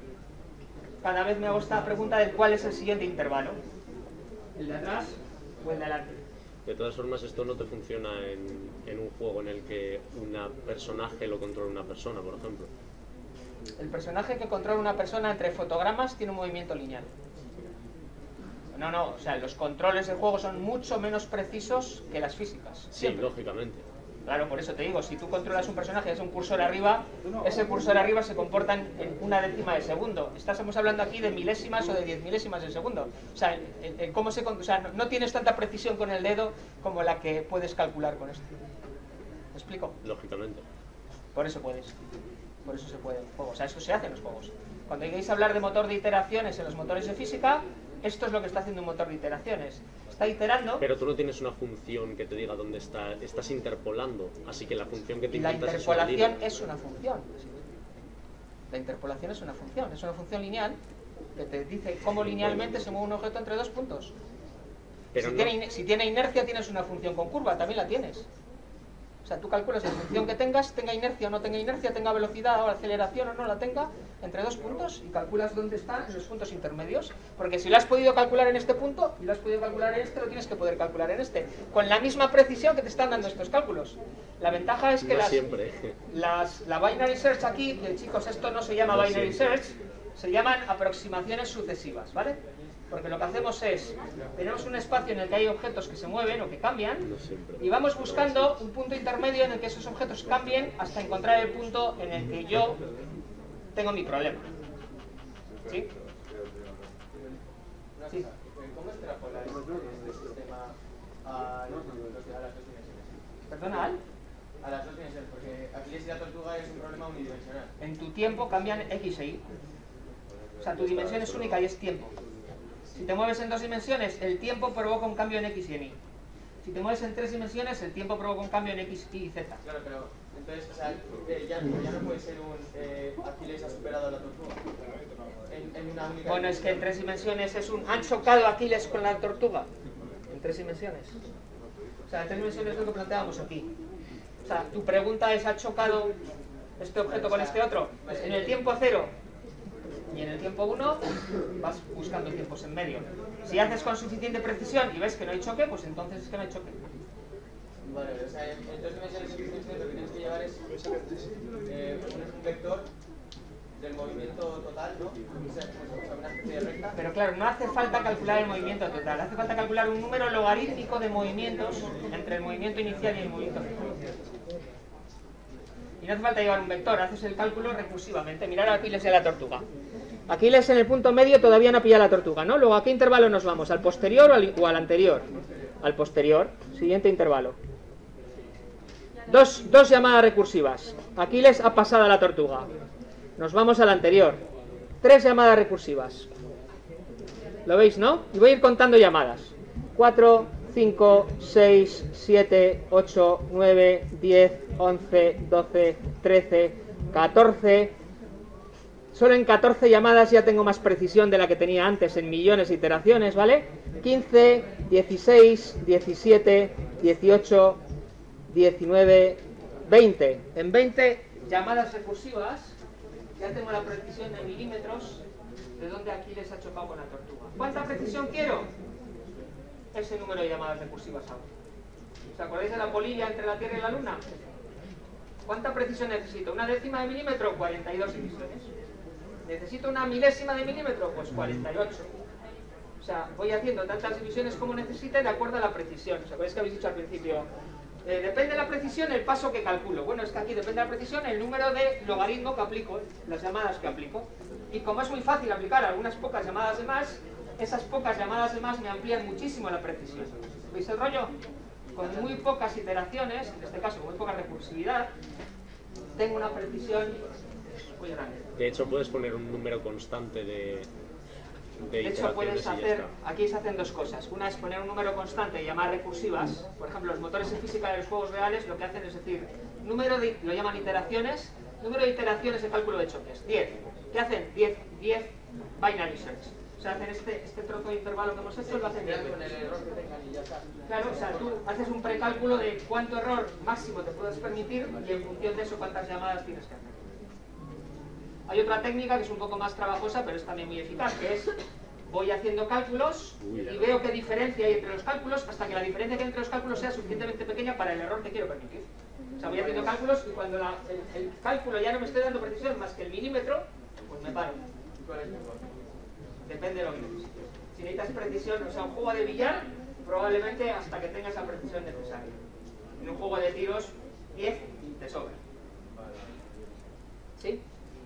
cada vez me hago esta pregunta de cuál es el siguiente intervalo. ¿El de atrás o el de adelante? De todas formas, esto no te funciona en, en un juego en el que un personaje lo controla una persona, por ejemplo. El personaje que controla una persona entre fotogramas tiene un movimiento lineal. No, no, o sea, los controles del juego son mucho menos precisos que las físicas. Sí, Siempre. lógicamente. Claro, por eso te digo, si tú controlas un personaje y es un cursor arriba, ese cursor arriba se comporta en una décima de segundo. Estamos hablando aquí de milésimas o de diez milésimas de segundo. O sea, en, en cómo se, o sea no, no tienes tanta precisión con el dedo como la que puedes calcular con esto. ¿Me explico? Lógicamente. Por eso puedes. Por eso se puede en juegos. O sea, eso se hace en los juegos. Cuando lleguéis a hablar de motor de iteraciones en los motores de física, esto es lo que está haciendo un motor de iteraciones. Está iterando. Pero tú no tienes una función que te diga dónde está, estás interpolando, así que la función que te Y la intentas interpolación es una es una función. La interpolación es una función, es una función lineal que te dice cómo linealmente se mueve un objeto entre dos puntos. Pero si, no- tiene, si tiene inercia tienes una función con curva, también la tienes. O sea, tú calculas la función que tengas, tenga inercia o no tenga inercia, tenga velocidad o aceleración o no la tenga, entre dos puntos y calculas dónde está en los puntos intermedios. Porque si lo has podido calcular en este punto y lo has podido calcular en este, lo tienes que poder calcular en este. Con la misma precisión que te están dando estos cálculos. La ventaja es que No las, siempre. las, la binary search aquí, que chicos, esto no se llama No binary siempre. search, se llaman aproximaciones sucesivas, ¿vale? Porque lo que hacemos es, tenemos un espacio en el que hay objetos que se mueven o que cambian, No siempre. y vamos buscando un punto intermedio en el que esos objetos cambien hasta encontrar el punto en el que yo tengo mi problema. ¿Sí? Una Sí. cosa, ¿cómo extrapolar este sistema a, los- a las dos dimensiones? ¿Perdona, Al? A las dos dimensiones, porque Aquiles y la tortuga es un problema unidimensional. En tu tiempo cambian X e Y. O sea, tu dimensión es única y es tiempo. Si te mueves en dos dimensiones, el tiempo provoca un cambio en X y en Y. Si te mueves en tres dimensiones, el tiempo provoca un cambio en X, Y y Z. Claro, pero entonces, o sea, eh, ya, ya no puede ser un eh, Aquiles ha superado a la tortuga. En, en una única Bueno, es que en tres dimensiones es un... Han chocado Aquiles con la tortuga. En tres dimensiones. O sea, en tres dimensiones es lo que planteábamos aquí. O sea, tu pregunta es, ¿ha chocado este objeto con este otro? Pues en el tiempo cero y en el tiempo uno vas buscando tiempos en medio. Si haces con suficiente precisión y ves que no hay choque, pues entonces es que no hay choque. Vale, o sea, en, en dos dimensiones y tres dimensiones lo que tienes que llevar es eh, poner un vector del movimiento total, ¿no? O sea, pues, una especie de recta. Pero claro, no hace falta calcular el movimiento total, hace falta calcular un número logarítmico de movimientos entre el movimiento inicial y el movimiento final. Y no hace falta llevar un vector, haces el cálculo recursivamente. Mirar a Aquiles y a la tortuga. Aquiles en el punto medio todavía no pilla la tortuga, ¿no? Luego, ¿a qué intervalo nos vamos? ¿Al posterior o al, o al anterior? Al posterior. Siguiente intervalo. Dos, dos llamadas recursivas. Aquiles ha pasado a la tortuga. Nos vamos al anterior. Tres llamadas recursivas. ¿Lo veis, no? Y voy a ir contando llamadas. Cuatro, cinco, seis, siete, ocho, nueve, diez, once, doce, trece, catorce. Solo en catorce llamadas ya tengo más precisión de la que tenía antes en millones de iteraciones, ¿vale? quince, dieciséis, diecisiete, dieciocho, diecinueve, veinte. En veinte llamadas recursivas ya tengo la precisión de milímetros de donde Aquiles ha chocado con la tortuga. ¿Cuánta precisión quiero? Ese número de llamadas recursivas ahora. ¿Os acordáis de la polilla entre la Tierra y la Luna? ¿Cuánta precisión necesito? ¿Una décima de milímetro? cuarenta y dos divisiones. ¿Necesito una milésima de milímetro? Pues cuarenta y ocho. O sea, voy haciendo tantas divisiones como necesite de acuerdo a la precisión. ¿Os acordáis que habéis dicho al principio? Eh, depende de la precisión el paso que calculo. Bueno, es que aquí depende de la precisión el número de logaritmo que aplico, las llamadas que aplico. Y como es muy fácil aplicar algunas pocas llamadas de más, esas pocas llamadas de más me amplían muchísimo la precisión. ¿Veis el rollo? Con muy pocas iteraciones, en este caso con muy poca recursividad, tengo una precisión muy grande. De hecho, puedes poner un número constante de, de, de hecho, puedes hacer, aquí se hacen dos cosas. Una es poner un número constante y llamar recursivas. Por ejemplo, los motores en física de los juegos reales lo que hacen es decir, número de, lo llaman iteraciones, número de iteraciones de cálculo de choques, diez. ¿Qué hacen? diez, diez binary search. O sea, hacen este, este trozo de intervalo que hemos hecho, lo hacen diez. Con el error que tengan y ya está. Claro, o sea, tú haces un precálculo de cuánto error máximo te puedes permitir y en función de eso cuántas llamadas tienes que hacer. Hay otra técnica que es un poco más trabajosa, pero es también muy eficaz, que es voy haciendo cálculos y veo qué diferencia hay entre los cálculos hasta que la diferencia que hay entre los cálculos sea suficientemente pequeña para el error que quiero permitir. O sea, voy haciendo cálculos y cuando la, el, el cálculo ya no me esté dando precisión más que el milímetro, pues me paro. Depende de lo que necesites. Si necesitas precisión, o sea, un juego de billar, probablemente hasta que tengas la precisión necesaria. En un juego de tiros, diez te sobra. ¿Sí?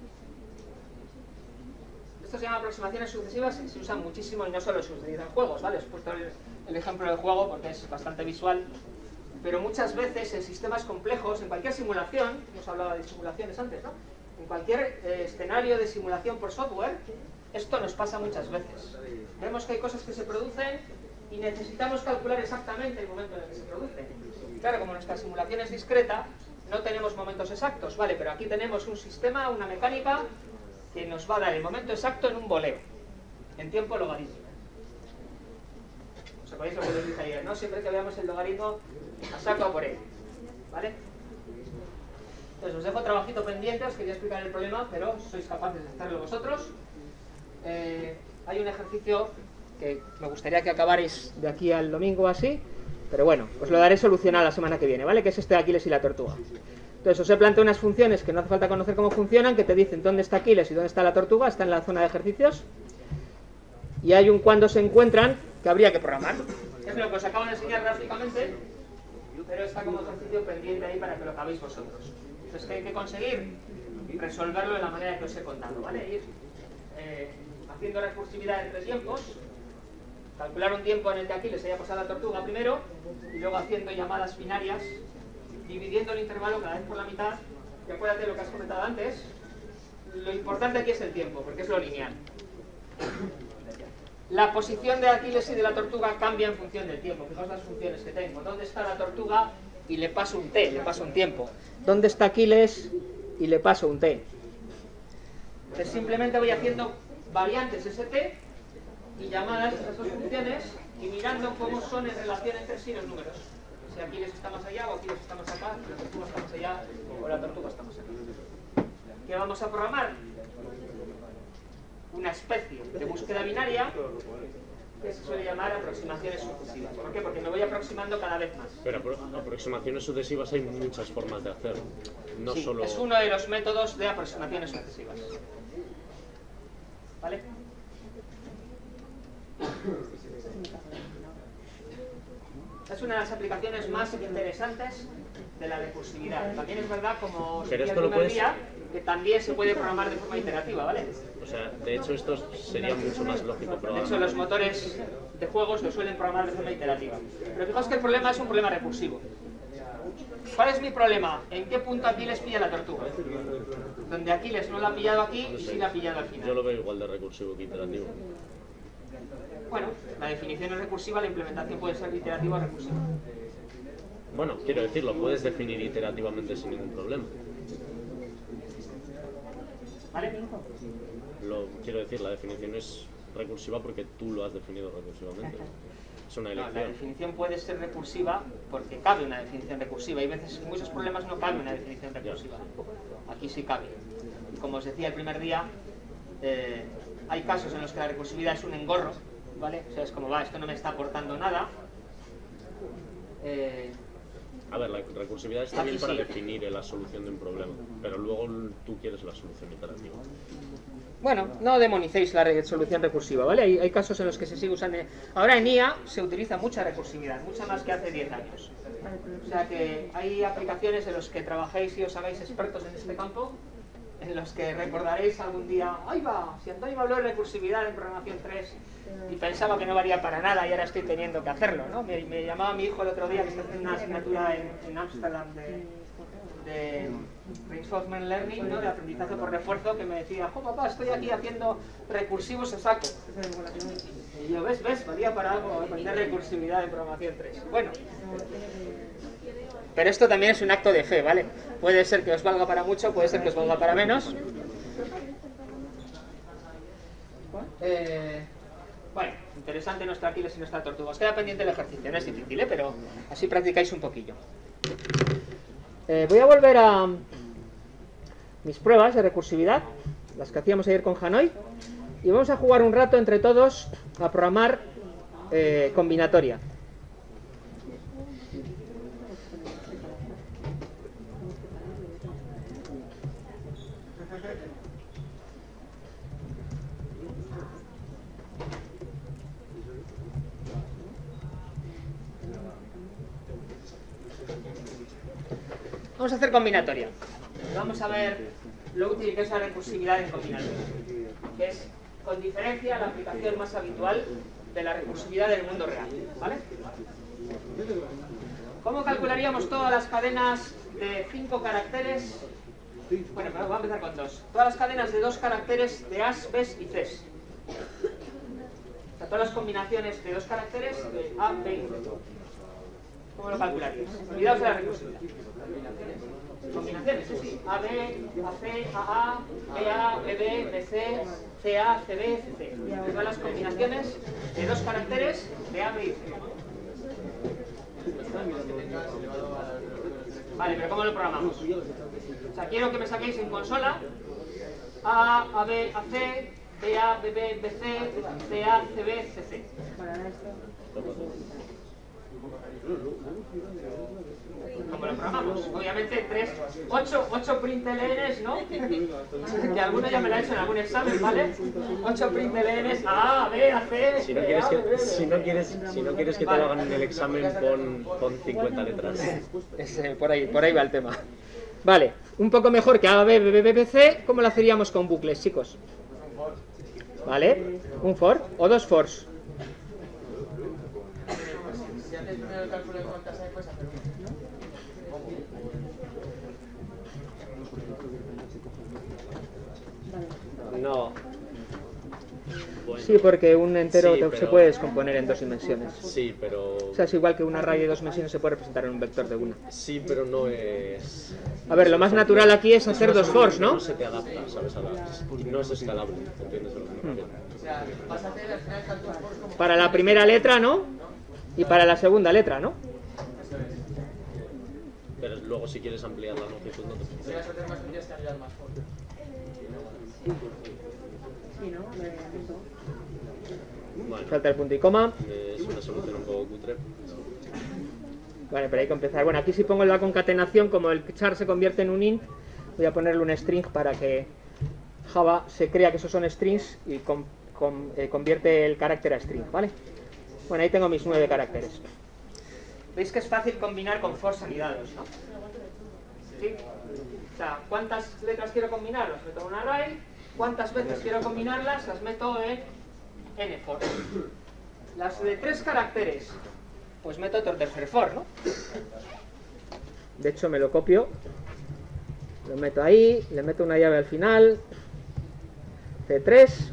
Esto se llama aproximaciones sucesivas y se usan muchísimo y no solo se utilizan en juegos, ¿vale? Os he puesto el, el ejemplo del juego porque es bastante visual, pero muchas veces en sistemas complejos, en cualquier simulación, hemos hablado de simulaciones antes, ¿no? En cualquier eh, escenario de simulación por software, esto nos pasa muchas veces. Vemos que hay cosas que se producen y necesitamos calcular exactamente el momento en el que se producen. Claro, como nuestra simulación es discreta, no tenemos momentos exactos, ¿vale? Pero aquí tenemos un sistema, una mecánica que nos va a dar el momento exacto en un voleo, en tiempo logarítmico. ¿Os acordáis lo que os dije ayer, no? Siempre que veamos el logaritmo, a saco a por él, ¿vale? Entonces os dejo trabajito pendiente, os quería explicar el problema, pero sois capaces de hacerlo vosotros. Eh, hay un ejercicio que me gustaría que acabarais de aquí al domingo así, pero bueno, os lo daré solucionado la semana que viene, ¿vale? Que es este de Aquiles y la tortuga. Entonces os he planteado unas funciones que no hace falta conocer cómo funcionan, que te dicen dónde está Aquiles y dónde está la tortuga, está en la zona de ejercicios. Y hay un cuándo se encuentran que habría que programar. Es lo que os acabo de enseñar gráficamente, pero está como ejercicio pendiente ahí para que lo acabéis vosotros. Entonces, ¿qué hay que conseguir? Resolverlo de la manera que os he contado, ¿vale? Ir eh, haciendo recursividad entre tiempos, calcular un tiempo en el que Aquiles haya pasado a la tortuga primero, y luego haciendo llamadas binarias, dividiendo el intervalo cada vez por la mitad. Y acuérdate de lo que has comentado antes, lo importante aquí es el tiempo, porque es lo lineal. La posición de Aquiles y de la tortuga cambia en función del tiempo. Fijaos las funciones que tengo. ¿Dónde está la tortuga? Y le paso un t, le paso un tiempo. ¿Dónde está Aquiles? Y le paso un t. Entonces simplemente voy haciendo variantes st y llamadas a esas dos funciones y mirando cómo son en relación entre sí los números. Si Aquiles está más allá o Aquiles está más acá, si la tortuga está más allá o la tortuga está más acá. ¿Qué vamos a programar? Una especie de búsqueda binaria que se suele llamar aproximaciones sucesivas. ¿Por qué? Porque me voy aproximando cada vez más. Pero apro aproximaciones sucesivas hay muchas formas de hacerlo. No sí, solo... es uno de los métodos de aproximaciones sucesivas. ¿vale? Es una de las aplicaciones más interesantes de la recursividad. También es verdad, como Pero decía esto el lo primer puedes- día, que también se puede programar de forma iterativa, ¿vale? O sea, de hecho esto sería mucho más lógico De probar. hecho, los motores de juegos lo suelen programar de forma iterativa. Pero fijaos que el problema es un problema recursivo. ¿Cuál es mi problema? ¿En qué punto Aquiles pilla la tortuga? Donde Aquiles no la ha pillado aquí y sí la ha pillado al Yo final. lo veo igual de recursivo que iterativo. Bueno, la definición es recursiva, la implementación puede ser iterativa o recursiva. Bueno, quiero decir, lo puedes definir iterativamente sin ningún problema. ¿Vale? Lo, quiero decir, la definición es recursiva porque tú lo has definido recursivamente. Es una No, la elección. definición puede ser recursiva porque cabe una definición recursiva. Hay veces, en muchos problemas no cabe una definición recursiva. Aquí sí cabe. Y como os decía el primer día, eh, hay casos en los que la recursividad es un engorro, ¿vale? O sea, es como, va, esto no me está aportando nada. Eh, A ver, la recursividad está Aquí bien para sí. definir la solución de un problema, pero luego tú quieres la solución iterativa. Bueno, no demonicéis la re- solución recursiva, ¿vale? Hay, hay casos en los que se sigue usando... Ahora en I A se utiliza mucha recursividad, mucha más que hace diez años. O sea que hay aplicaciones en las que trabajéis y os hagáis expertos en este campo, en los que recordaréis algún día, ¡ay va! Si Antonio me habló de recursividad en programación tres y pensaba que no valía para nada y ahora estoy teniendo que hacerlo, ¿no? Me, me llamaba mi hijo el otro día que está haciendo una asignatura en, en Ámsterdam de, de Reinforcement Learning, ¿no? De aprendizaje por refuerzo, que me decía, ¡jo papá, estoy aquí haciendo recursivos a saco! Y yo, ¿ves? ¿Ves? Valía para algo aprender recursividad en programación tres. Bueno. Pero esto también es un acto de fe, ¿vale? Puede ser que os valga para mucho, puede ser que os valga para menos. Eh, bueno, interesante nuestra Aquiles y nuestra tortuga. Os queda pendiente el ejercicio, no es difícil, ¿eh? Pero así practicáis un poquillo. Eh, voy a volver a mis pruebas de recursividad, las que hacíamos ayer con Hanoi, y vamos a jugar un rato entre todos a programar eh, combinatoria. Vamos a hacer combinatoria. Vamos a ver lo útil que es la recursividad en combinatoria, que es, con diferencia, la aplicación más habitual de la recursividad en el mundo real, ¿vale? ¿Cómo calcularíamos todas las cadenas de cinco caracteres? Bueno, pero vamos a empezar con dos. Todas las cadenas de dos caracteres de As, Bs y Cs. O sea, todas las combinaciones de dos caracteres de A, B y C. ¿Cómo lo calcularíais? Olvidaos de la recursividad. Combinaciones, sí, sí. A, B, A, C, A, A, B, A, B, B, B, C, C, A, C, B, C, C. Todas las combinaciones de dos caracteres de A, B y C. Vale, pero ¿cómo lo programamos? O sea, quiero que me saquéis en consola A, A, B, A, C, B, A, B, B, B, C, C, A, C, B, C, C. ¿Cómo lo programamos? Obviamente tres, ocho, ocho printlns, ¿no? Que alguno ya me lo ha hecho en algún examen, ¿vale? ocho printlns A, A, B, A, C, Si no B, quieres A, que, B, B, si no quieres, si no quieres que te lo hagan en el examen, pon, pon cincuenta letras. Es, eh, por ahí, por ahí va el tema. Vale, un poco mejor que A, B, B, B, B, C, ¿cómo lo haríamos con bucles, chicos? ¿Vale? Un for o dos fors. Si haces primero el cálculo de cuántas hay, pues hacer uno. No. Bueno, Sí, porque un entero Sí, te- pero- se puede descomponer en dos dimensiones. sí, pero O sea, es igual que un array de dos dimensiones se puede representar en un vector de una. sí, pero no es. A ver, lo más natural aquí es hacer dos fors, ¿no? No se te adapta, ¿sabes? A la- no es escalable, ¿entiendes a lo que me refiero? O sea, vas a hacer al final tantos foros como... Para la primera letra, ¿no? Y para la segunda letra, ¿no? Pero luego si quieres ampliar la longitud no te Si funciona. vas a hacer más, tendrías que añadir más foros. Bueno, Falta el punto y coma. es una solución un poco cutre. Vale, pero hay que empezar. Bueno, aquí si pongo la concatenación, como el char se convierte en un int, voy a ponerle un string para que Java se crea que esos son strings y con, con, eh, convierte el carácter a string, ¿vale? Bueno, ahí tengo mis nueve caracteres. Veis que es fácil combinar con for anidados, ¿no? ¿Sí? O sea, ¿cuántas letras quiero combinar? Las meto en un array. ¿Cuántas veces quiero combinarlas? Las meto en nfor. Las de tres caracteres, pues meto otro tercer for, ¿no? De hecho, me lo copio, lo meto ahí, le meto una llave al final, C tres.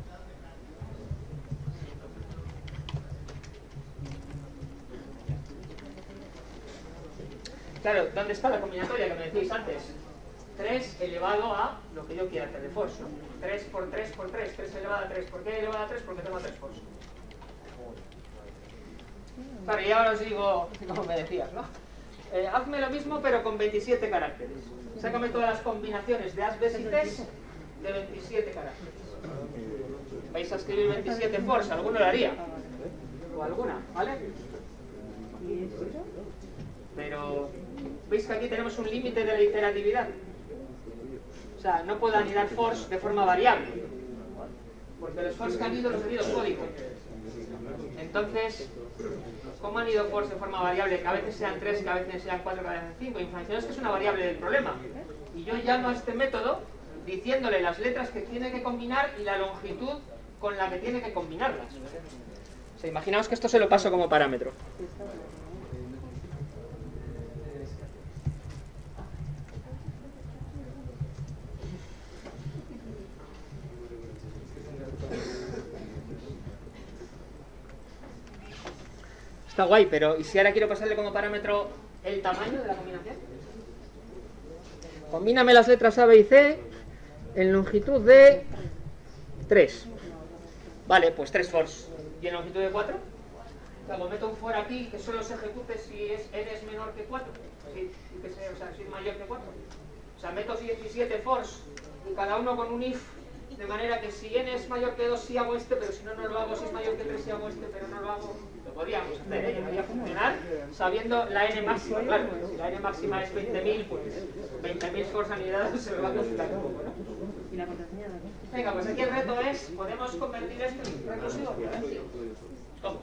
Claro, ¿dónde está la combinatoria que me decíais antes? tres elevado a lo que yo quiera hacer de force, ¿no? tres por tres por tres, tres elevado a tres. ¿Por qué elevado a tres? Porque tengo tres force. Claro, y ahora os digo, como me decías, ¿no? Eh, hazme lo mismo pero con veintisiete caracteres. Sácame todas las combinaciones de as, bes y tes de veintisiete caracteres. Vais a escribir veintisiete force, alguno lo haría. O alguna, ¿vale? Pero veis que aquí tenemos un límite de la iteratividad. O sea, no puedo anidar force de forma variable, porque los force que han ido los he ido código. Entonces, ¿cómo han ido force de forma variable? Que a veces sean tres, que a veces sean cuatro, que a veces sean cinco. Información es que es una variable del problema. Y yo llamo a este método diciéndole las letras que tiene que combinar y la longitud con la que tiene que combinarlas. O sea, imaginaos que esto se lo paso como parámetro. Está guay, pero ¿y si ahora quiero pasarle como parámetro el tamaño de la combinación? Combíname las letras A, B y C en longitud de tres. Vale, pues tres fors. ¿Y en longitud de cuatro? Luego meto un for aquí que solo se ejecute si es n es menor que cuatro. Sí, que sea, o sea, si es mayor que cuatro. O sea, meto diecisiete fors y cada uno con un if, de manera que si n es mayor que dos sí hago este, pero si no, no lo hago. Si es mayor que tres sí hago este, pero no lo hago. Lo podríamos hacer, ¿eh? Llegaría a funcionar sabiendo la n máxima. Claro, si la n máxima es veinte mil, pues veinte mil fors anidados se me va a complicar un poco, ¿no? Venga, pues aquí el reto es, ¿podemos convertir esto en recursivo? ¿Cómo?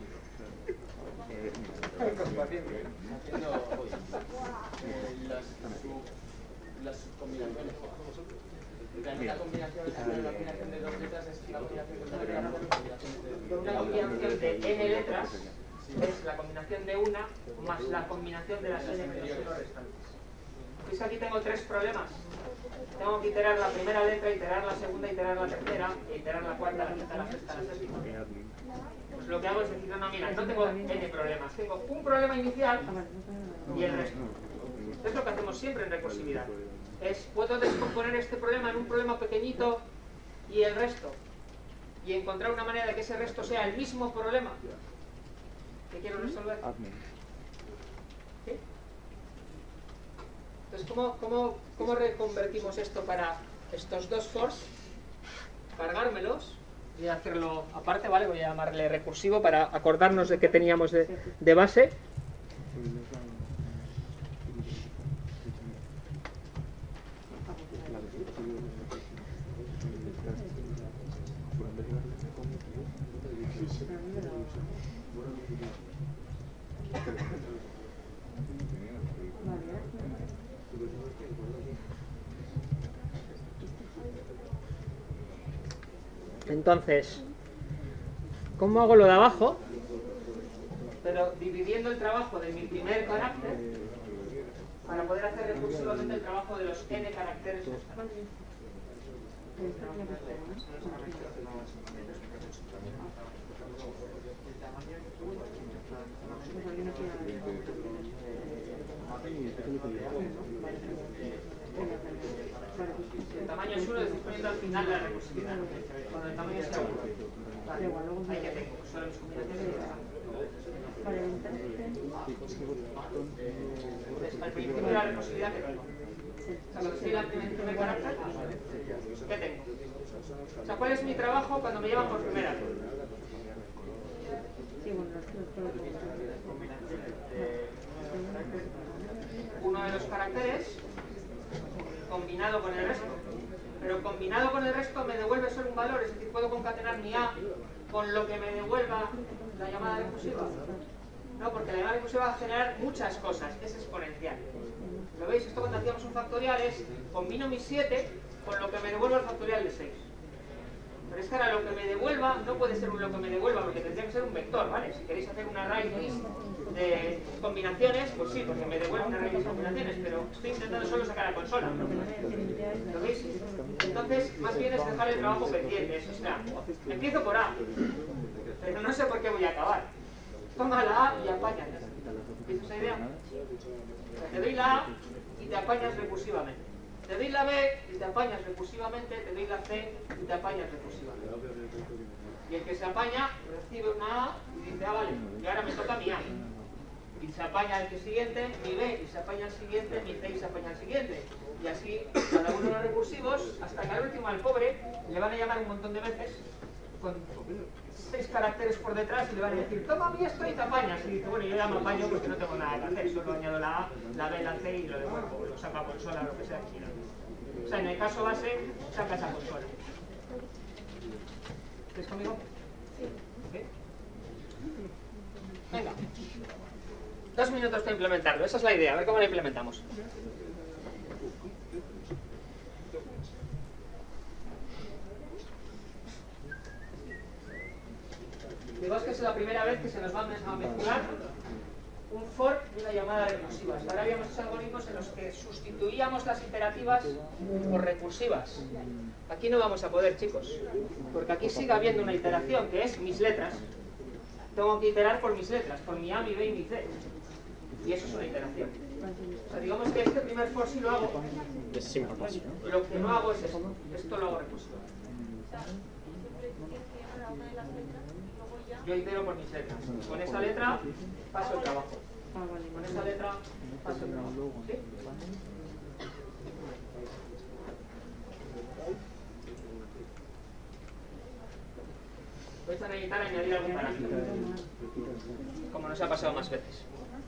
Haciendo las, las combinaciones. Una combinación, una combinación de dos letras es una combinación de una letra por combinación de... Una combinación de n letras es la combinación de una más la combinación de las n menos uno restantes. ¿Veis que aquí tengo tres problemas? Tengo que iterar la primera letra, iterar la segunda, iterar la tercera, e iterar la cuarta, la quinta, la sexta, la séptima. Pues lo que hago es decir, no, no, mira, no tengo n problemas, tengo un problema inicial y el resto. Es lo que hacemos siempre en recursividad. Es, puedo descomponer este problema en un problema pequeñito y el resto. Y encontrar una manera de que ese resto sea el mismo problema que quiero resolver. ¿Sí? Entonces, ¿cómo, cómo, cómo reconvertimos esto para estos dos fors? Cargármelos. Voy a hacerlo aparte, ¿vale? Voy a llamarle recursivo para acordarnos de que teníamos de, de base. Entonces, ¿cómo hago lo de abajo? Pero dividiendo el trabajo de mi primer carácter para poder hacer recursivamente el trabajo de los n caracteres. El tamaño es uno, estoy poniendo al final la recursividad. Cuando el tamaño sea uno. Vale, ahí que tengo, solo mis combinaciones y entonces, al principio de la recursividad, ¿qué tengo? O sea, cuando estoy en el primer carácter, ¿qué tengo? O sea, ¿cuál es mi trabajo cuando me llevan por primera vez? Uno de los caracteres combinado con el resto. pero combinado con el resto me devuelve solo un valor, es decir, puedo concatenar mi A con lo que me devuelva la llamada recursiva. No, porque la llamada recursiva va a generar muchas cosas, es exponencial. ¿Lo veis? Esto cuando hacíamos un factorial es, combino mi siete con lo que me devuelva el factorial de seis. Pero es que ahora lo que me devuelva no puede ser un lo que me devuelva, porque tendría que ser un vector, ¿vale? Si queréis hacer una array list de combinaciones, pues sí, porque me devuelve una array list de combinaciones, pero estoy intentando solo sacar a consola. ¿Lo veis? Entonces, más bien es dejar el trabajo pendiente. O sea, empiezo por A, pero no sé por qué voy a acabar. Toma la A y apáñate. ¿Veis esa idea? O sea, te doy la A y te apañas recursivamente. Te doy la B y te apañas recursivamente, te doy la C y te apañas recursivamente. Y el que se apaña recibe una A y dice, ah, vale, y ahora me toca mi A. Y se apaña el que siguiente, mi B, y se apaña el siguiente, mi C y se apaña el siguiente. Y así, cada uno de los recursivos, hasta que al último, al pobre, le van a llamar un montón de veces, con seis caracteres por detrás, y le van a decir, toma mi esto y te apañas. Y dice, bueno, yo ya me apaño porque no tengo nada que hacer, solo añado la A, la B, la C y lo devuelvo, lo saco a consola, lo que sea que quiera. O sea, en el caso base, sacas a consola. ¿Estáis conmigo? Sí. Venga. Dos minutos para implementarlo, esa es la idea, a ver cómo lo implementamos. Digo, es que es la primera vez que se nos va a mezclar un for y una llamada recursiva. Ahora habíamos hecho algoritmos en los que sustituíamos las iterativas por recursivas. Aquí no vamos a poder, chicos, porque aquí sigue habiendo una iteración que es mis letras. Tengo que iterar por mis letras, por mi A, mi B y mi C. Y eso es una iteración. O sea, digamos que este primer for sí lo hago. Lo que no hago es esto. Esto lo hago recursivo. Yo itero por mis letras. Con esa letra paso el trabajo. Con esa letra paso el trabajo. ¿Sí? Vais a necesitar añadir algún parámetro, como nos ha pasado más veces.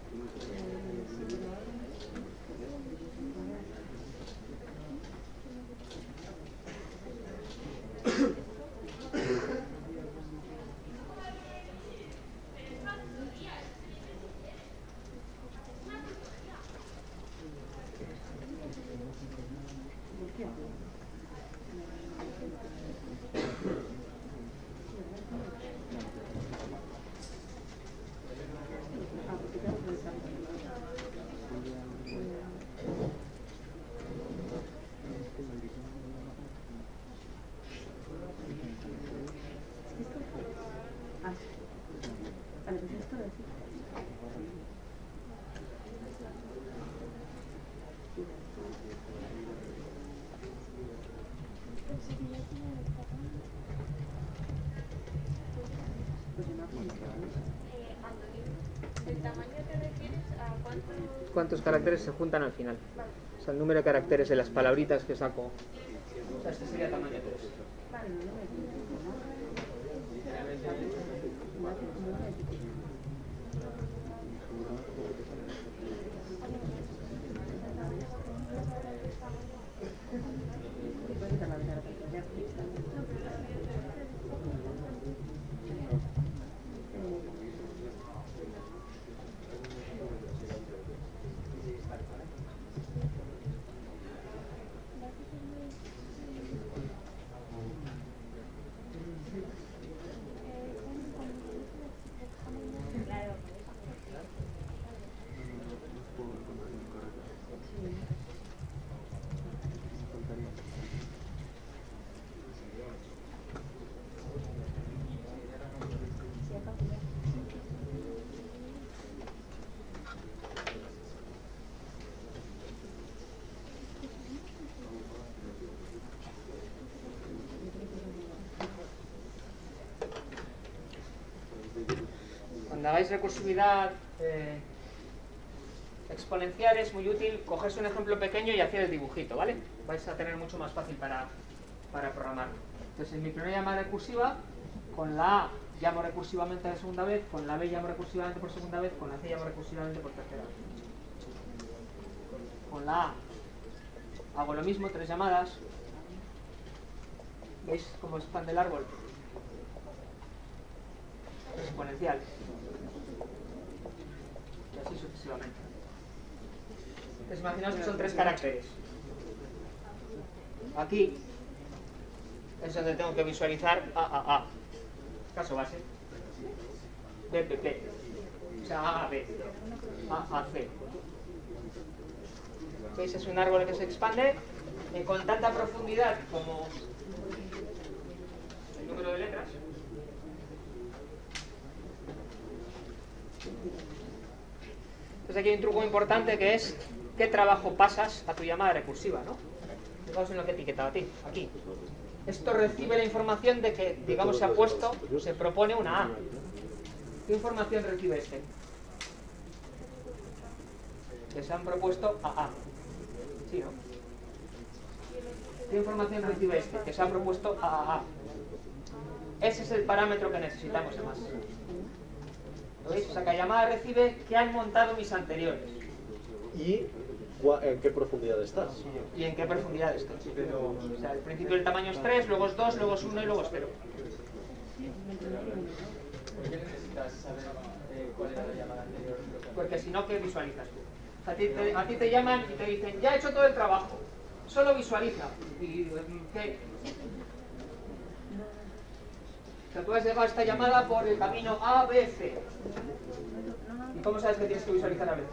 ¿Cuántos caracteres se juntan al final? O sea, el número de caracteres de las palabritas que saco. O sea, este sería tamaño tres. Cuando hagáis recursividad eh, exponencial es muy útil cogerse un ejemplo pequeño y hacer el dibujito, ¿vale? Vais a tener mucho más fácil para, para programarlo. Entonces, en mi primera llamada recursiva, con la A llamo recursivamente la segunda vez, con la B llamo recursivamente por segunda vez, con la C llamo recursivamente por tercera vez. Con la A hago lo mismo, tres llamadas, ¿Veis cómo expande el árbol? Exponencial. Y así sucesivamente. Entonces imaginaos que son tres caracteres. Aquí es donde tengo que visualizar A, A, A. Caso base. B, B, B. O sea, A, A, B. A, A, C. ¿Veis? Es un árbol que se expande eh, con tanta profundidad como el número de letras. Entonces aquí hay un truco importante que es qué trabajo pasas a tu llamada recursiva, ¿no? Fijaos en lo que he etiquetado a ti, aquí. Esto recibe la información de que, digamos, se ha puesto, se propone una A. ¿Qué información recibe este? Que se han propuesto a A. ¿Sí, no? ¿Qué información recibe este? Que se ha propuesto a A. Ese es el parámetro que necesitamos, además. ¿Lo veis? O sea, cada llamada recibe que han montado mis anteriores. ¿Y en qué profundidad estás? ¿Y en qué profundidad estoy? O sea, al principio el tamaño es tres, luego es dos, luego es uno y luego es cero. ¿Por qué necesitas saber eh, cuál era la llamada anterior? Porque si no, ¿qué visualizas tú? A ti, te, a ti te llaman y te dicen, ya he hecho todo el trabajo, solo visualiza. ¿Y qué? O sea, tú has llegado a esta llamada por el camino A, B, C. ¿Y cómo sabes que tienes que visualizar a B, C?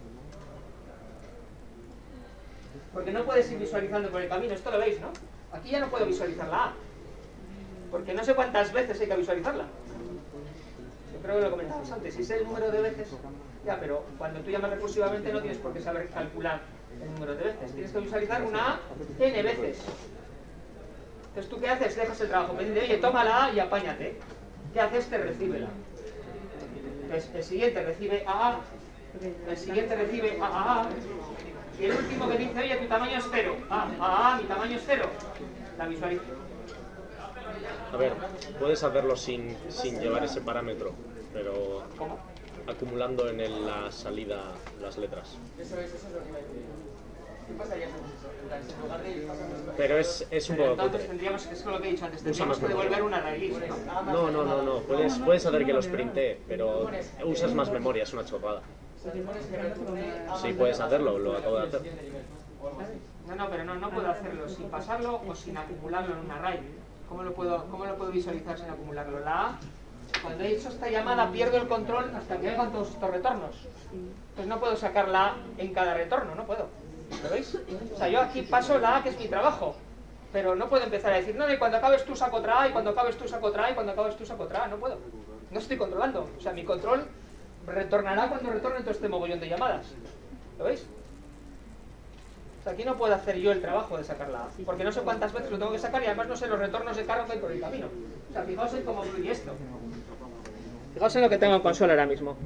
Porque no puedes ir visualizando por el camino, esto lo veis, ¿no? Aquí ya no puedo visualizar la A. Porque no sé cuántas veces hay que visualizarla. Yo creo que lo comentabas antes, si sé el número de veces, ya, pero cuando tú llamas recursivamente no tienes por qué saber calcular el número de veces. Tienes que visualizar una A n veces. Entonces, ¿tú qué haces? Dejas el trabajo. Me dice, oye, toma la A y apáñate. ¿Qué haces? Te recíbela. Entonces, el siguiente recibe A A, el siguiente recibe A A A, y el último que dice, oye, tu tamaño es cero. A A A, mi tamaño es cero. La visualizo. A ver, puedes hacerlo sin, sin llevar ese parámetro, pero ¿Cómo? acumulando en el- la salida las letras. Eso es, eso es lo que iba a decir. ¿Qué pasaría con eso? En lugar de ir pasando... Pero es, es un Pero poco entonces cutre. tendríamos, es lo que he dicho antes, Usa tendríamos más que devolver memoria. una array list, ¿no? No, no, no, no. Puedes, puedes hacer que los printee, pero usas más memoria, es una chorrada. Sí, puedes hacerlo, lo acabo de hacer. No, no, pero no, no puedo hacerlo sin pasarlo o sin acumularlo en un array. ¿Cómo lo puedo, cómo lo puedo visualizar sin acumularlo? La A, cuando he hecho esta llamada, pierdo el control hasta que hagan todos estos retornos. Pues no puedo sacar la A en cada retorno, no puedo. ¿Lo veis? O sea, yo aquí paso la A, que es mi trabajo, pero no puedo empezar a decir, no, y cuando acabes tú saco otra A, y cuando acabes tú saco otra A, y cuando acabes tú saco otra A. No puedo. No estoy controlando. O sea, mi control retornará cuando retorne todo este mogollón de llamadas. ¿Lo veis? O sea, aquí no puedo hacer yo el trabajo de sacar la A, porque no sé cuántas veces lo tengo que sacar y además no sé los retornos de carga que hay por el camino. O sea, fijaos en cómo fluye esto. Fijaos en lo que tengo en consola ahora mismo.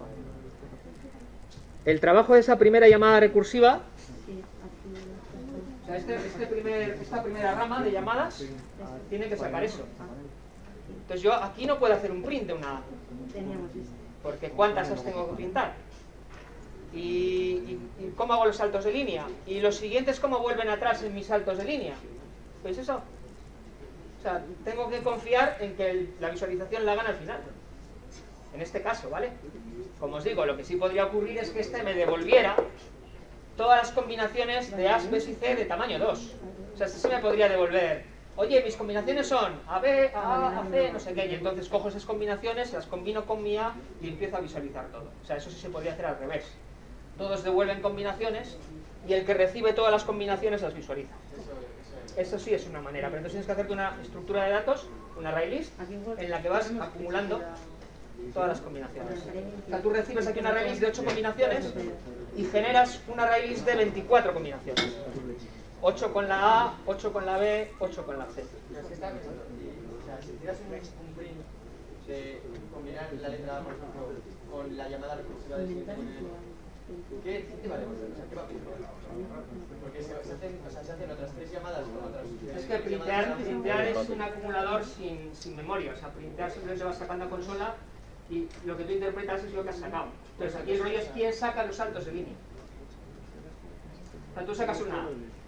El trabajo de esa primera llamada recursiva, o sea, este, este primer, esta primera rama de llamadas tiene que sacar eso. Entonces yo aquí no puedo hacer un print de una A, porque ¿cuántas as tengo que printar? Y, y, y cómo hago los saltos de línea, y los siguientes cómo vuelven atrás en mis saltos de línea. ¿Veis eso? O sea, tengo que confiar en que el, la visualización la hagan al final. En este caso, ¿vale? Como os digo, lo que sí podría ocurrir es que este me devolviera todas las combinaciones de As, Bs y C de tamaño dos. O sea, este sí me podría devolver, oye, mis combinaciones son A B, A A, A C, no sé qué, y entonces cojo esas combinaciones, las combino con mi A y empiezo a visualizar todo. O sea, eso sí se podría hacer al revés. Todos devuelven combinaciones y el que recibe todas las combinaciones las visualiza. Eso sí es una manera, pero entonces tienes que hacerte una estructura de datos, una array list, en la que vas acumulando todas las combinaciones. O sea, tú recibes aquí una array list de ocho combinaciones y generas una array list de veinticuatro combinaciones. ocho con la A, ocho con la B, ocho con la C. Pero es que está pensando, o sea, si hicieras un, un print de combinar la letra A, por ejemplo, con la llamada recursiva de siguiente nivel, ¿qué, ¿qué va a devolver? O sea, ¿qué va a pintar? Porque se, se, hacen, o sea, se hacen otras tres llamadas con otras... Es que printear, printear es un acumulador sin, sin memoria. O sea, printear simplemente vas sacando a consola y lo que tú interpretas es lo que has sacado. Entonces aquí el rollo es quién saca los saltos de línea. O sea, tú sacas una A.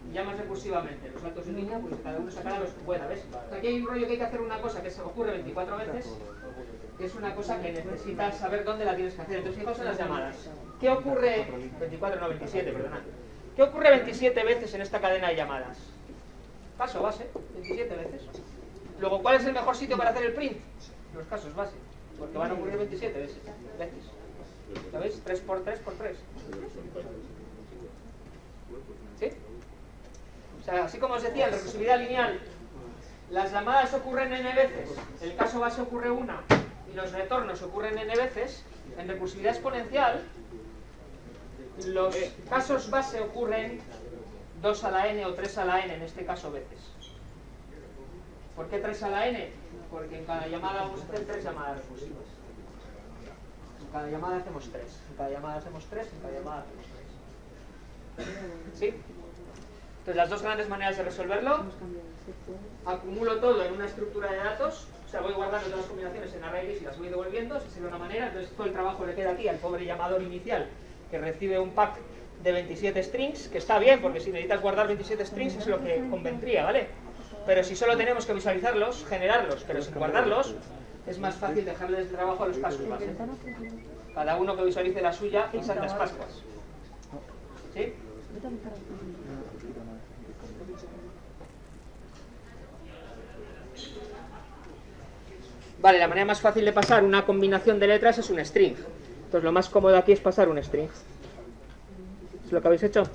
llamas recursivamente los saltos de línea, pues cada uno sacará los que pueda, ¿ves? Aquí hay un rollo que hay que hacer una cosa que se ocurre veinticuatro veces, que es una cosa que necesitas saber dónde la tienes que hacer. Entonces, fijaos en las llamadas. ¿Qué ocurre? veinticuatro, no, veintisiete, perdonad. ¿Qué ocurre veintisiete veces en esta cadena de llamadas? Caso base, veintisiete veces. Luego, ¿cuál es el mejor sitio para hacer el print? Los casos base, porque van a ocurrir veintisiete veces. ¿Sabéis? tres por tres por tres. ¿Sí? O sea, así como os decía, en recursividad lineal, las llamadas ocurren n veces, el caso base ocurre una, y los retornos ocurren n veces. En recursividad exponencial, los casos base ocurren dos a la n o tres a la n, en este caso veces. ¿Por qué tres a la n? Porque en cada llamada vamos a hacer tres llamadas recursivas. En cada llamada hacemos tres, en cada llamada hacemos tres, en cada llamada hacemos tres. ¿Sí? Entonces, las dos grandes maneras de resolverlo: acumulo todo en una estructura de datos, o sea, voy guardando todas las combinaciones en arrays y las voy devolviendo, esa sería una manera. Entonces, todo el trabajo le queda aquí al pobre llamador inicial, que recibe un pack de veintisiete strings, que está bien, porque si necesitas guardar veintisiete strings es lo que convendría, ¿vale? Pero si solo tenemos que visualizarlos, generarlos, pero sin guardarlos, es más fácil dejarles el trabajo a los casos base. Cada uno que visualice la suya en Santas Pascuas. ¿Sí? Vale, la manera más fácil de pasar una combinación de letras es un string. Entonces lo más cómodo aquí es pasar un string. ¿Es lo que habéis hecho?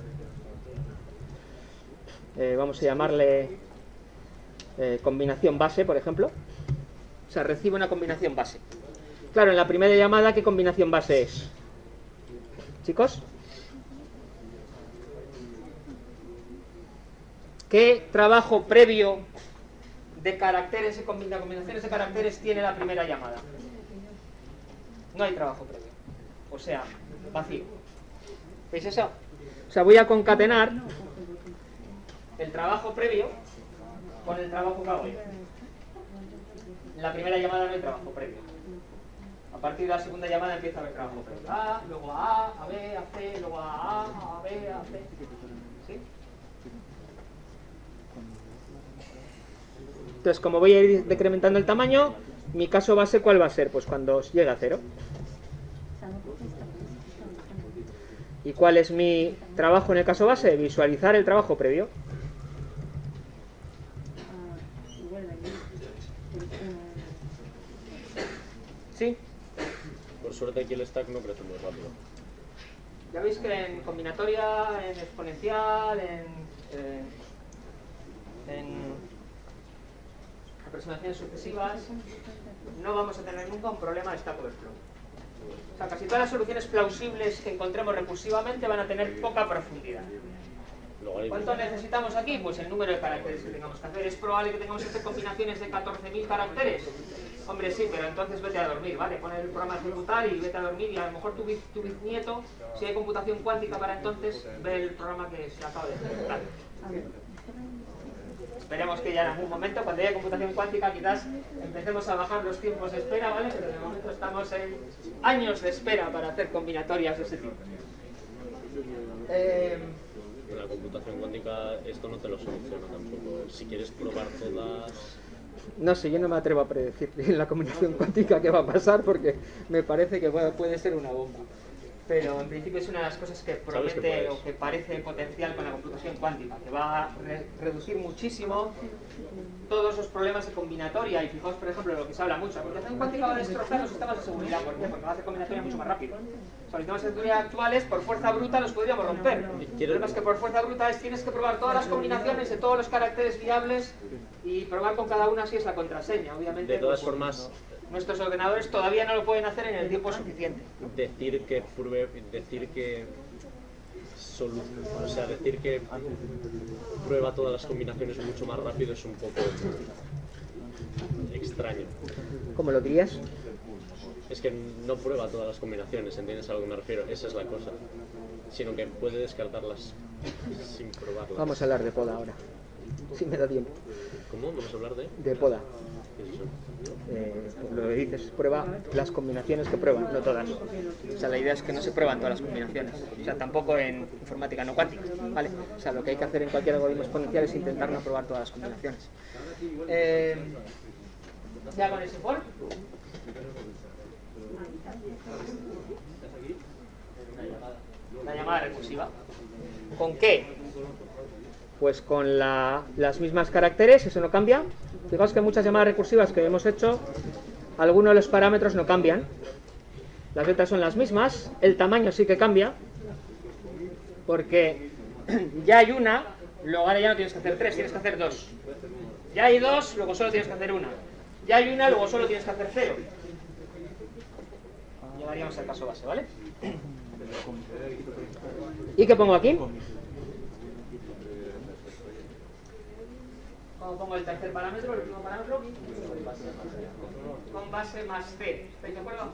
Eh, vamos a llamarle eh, combinación base, por ejemplo. O sea, recibe una combinación base. Claro, en la primera llamada, ¿qué combinación base es? ¿Chicos? ¿Qué trabajo previo de caracteres, de combinaciones de caracteres tiene la primera llamada? No hay trabajo previo. O sea, vacío. ¿Veis eso? O sea, voy a concatenar el trabajo previo con el trabajo que hago yo. En la primera llamada no hay trabajo previo. A partir de la segunda llamada empieza a haber trabajo previo. A, luego a A, a B, a C, luego a A, a B, a C. ¿Sí? Entonces, como voy a ir decrementando el tamaño, mi caso base, ¿cuál va a ser? Pues cuando llegue a cero. ¿Y cuál es mi trabajo en el caso base? Visualizar el trabajo previo. ¿Sí? Por suerte aquí el stack no crece muy rápido. Ya veis que en combinatoria, en exponencial, en... Eh, en aproximaciones sucesivas, no vamos a tener nunca un problema de Stack Overflow. O sea, casi todas las soluciones plausibles que encontremos recursivamente van a tener poca profundidad. ¿Cuánto necesitamos aquí? Pues el número de caracteres que tengamos que hacer. ¿Es probable que tengamos que hacer combinaciones de catorce mil caracteres? Hombre, sí, pero entonces vete a dormir, ¿vale? Pon el programa a ejecutar y vete a dormir, y a lo mejor tu, tu bisnieto, si hay computación cuántica para entonces, ve el programa que se acaba de ejecutar. Esperemos que ya en algún momento, cuando haya computación cuántica, quizás empecemos a bajar los tiempos de espera, ¿vale? Pero de momento estamos en años de espera para hacer combinatorias de ese tipo. Eh... En la computación cuántica esto no te lo soluciona tampoco. Si quieres probar todas... No sé, yo no me atrevo a predecir en la combinación cuántica qué va a pasar, porque me parece que puede ser una bomba. Pero en principio es una de las cosas que promete que o que parece potencial con la computación cuántica, que va a re reducir muchísimo todos los problemas de combinatoria. Y fijaos, por ejemplo, lo que se habla mucho: la computación cuántica va a destrozar los sistemas de seguridad. ¿Por qué? Porque va a hacer combinatoria mucho más rápido. Los sistemas de seguridad actuales, por fuerza bruta, los podríamos romper. El problema es que por fuerza bruta es tienes que probar todas las combinaciones de todos los caracteres viables y probar con cada una si es la contraseña, obviamente. De todas pues, formas... nuestros ordenadores todavía no lo pueden hacer en el tiempo suficiente. Decir que pruebe, decir que solu, o sea, decir que prueba todas las combinaciones mucho más rápido es un poco extraño. ¿Cómo lo dirías? Es que no prueba todas las combinaciones, ¿entiendes a lo que me refiero? Esa es la cosa. Sino que puede descartarlas sin probarlas. Vamos a hablar de poda ahora, si me da tiempo. ¿Cómo? ¿Vamos a hablar de? De poda. ¿Qué es eso? eh, pues lo que dices, prueba las combinaciones que prueban, no todas. O sea, la idea es que no se prueban todas las combinaciones. O sea, tampoco en informática no cuántica, ¿vale? O sea, lo que hay que hacer en cualquier algoritmo exponencial es intentar no probar todas las combinaciones. Eh, ¿Ya con ese for? La llamada recursiva. ¿Con qué? Pues con la, las mismas caracteres, eso no cambia. Fijaos que muchas llamadas recursivas que hemos hecho, algunos de los parámetros no cambian. Las letras son las mismas, el tamaño sí que cambia, porque ya hay una, luego ahora ya no tienes que hacer tres, tienes que hacer dos. Ya hay dos, luego solo tienes que hacer una. Ya hay una, luego solo tienes que hacer cero. Llegaríamos al caso base, ¿vale? ¿Y qué pongo aquí? ¿Cómo pongo el tercer parámetro, el último parámetro? Con base más C. ¿Estáis de acuerdo?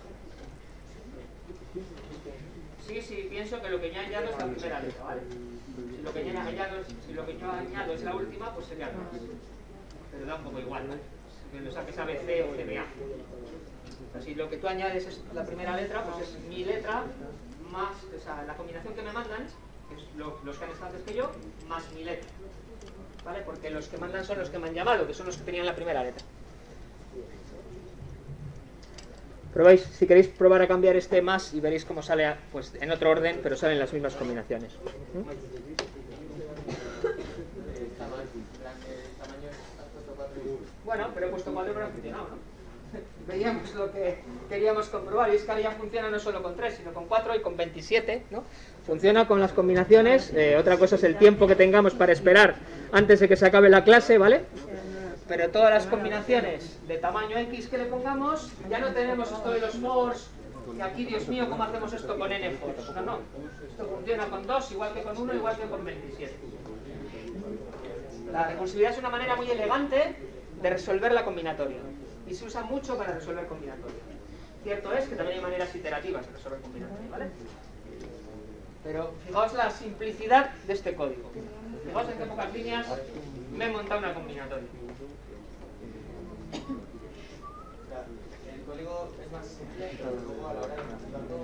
Sí, sí, pienso que lo que yo añado es la primera letra, ¿vale? Si lo que yo añado es, si lo que yo añado es la última, pues sería el más. Pero da un poco igual, ¿vale? Que lo saques A B C o C B A. O sea, si lo que tú añades es la primera letra, pues es mi letra más, o sea, la combinación que me mandan, que es lo, los que han estado antes que yo, más mi letra. ¿Vale? Porque los que mandan son los que me han llamado, que son los que tenían la primera letra. Probáis, si queréis probar a cambiar este más y veréis cómo sale a, pues, en otro orden, pero salen las mismas combinaciones. ¿Mm? Bueno, pero he puesto cuatro, pero ha funcionado, ¿no? Veíamos lo que queríamos comprobar, y es que ahora ya funciona no solo con tres, sino con cuatro y con veintisiete, ¿no? Funciona con las combinaciones, eh, otra cosa es el tiempo que tengamos para esperar antes de que se acabe la clase, ¿vale? Pero todas las combinaciones de tamaño X que le pongamos, ya no tenemos esto de los fors, que aquí, Dios mío, ¿cómo hacemos esto con n fors? No, no, esto funciona con dos, igual que con uno, igual que con veintisiete. La recursividad es una manera muy elegante de resolver la combinatoria, y se usa mucho para resolver combinatoria. Cierto es que también hay maneras iterativas de resolver combinatoria, ¿vale? Pero fijaos la simplicidad de este código. Fijaos en qué pocas líneas me he montado una combinatoria. El código es más simple, pero luego a la hora de ejecutarlo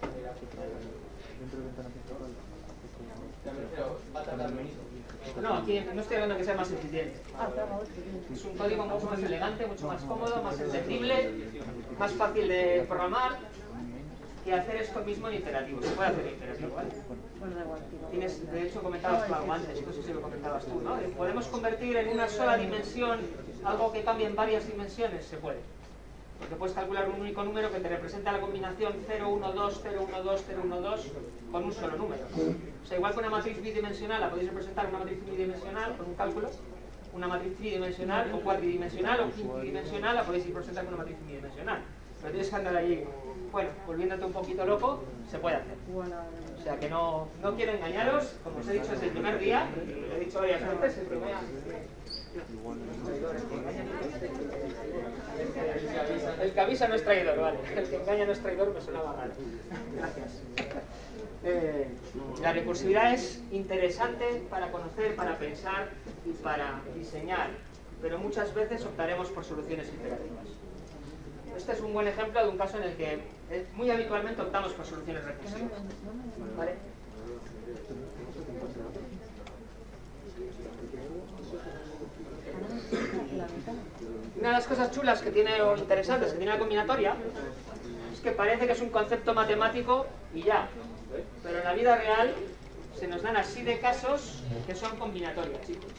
va a tardar menos. No, aquí no estoy hablando de que sea más eficiente. Es un código mucho más elegante, mucho más cómodo, más entendible, más fácil de programar que hacer esto mismo en iterativo. Se puede hacer en iterativo, ¿vale? Tienes, de hecho, comentabas tú algo antes, no sé si lo comentabas tú, ¿no? ¿Podemos convertir en una sola dimensión algo que cambie en varias dimensiones? Se puede. Porque puedes calcular un único número que te representa la combinación cero, uno, dos, cero, uno, dos, cero, uno, dos con un solo número. O sea, igual que una matriz bidimensional la podéis representar una matriz bidimensional con un cálculo, una matriz tridimensional o cuadridimensional o quintidimensional la podéis representar con una matriz bidimensional. Pero tienes que andar ahí, bueno, volviéndote un poquito loco, se puede hacer. O sea que no, no quiero engañaros, como os he dicho desde el primer día, lo he dicho varias veces, el primer El que avisa no es traidor, vale. El que engaña no es traidor, me sonaba raro. Gracias. Eh, la recursividad es interesante para conocer, para pensar y para diseñar, pero muchas veces optaremos por soluciones iterativas. Este es un buen ejemplo de un caso en el que muy habitualmente optamos por soluciones recursivas. ¿Vale? Una de las cosas chulas que tiene, o interesantes que tiene la combinatoria, es que parece que es un concepto matemático y ya. Pero en la vida real se nos dan así de casos que son combinatorias, chicos.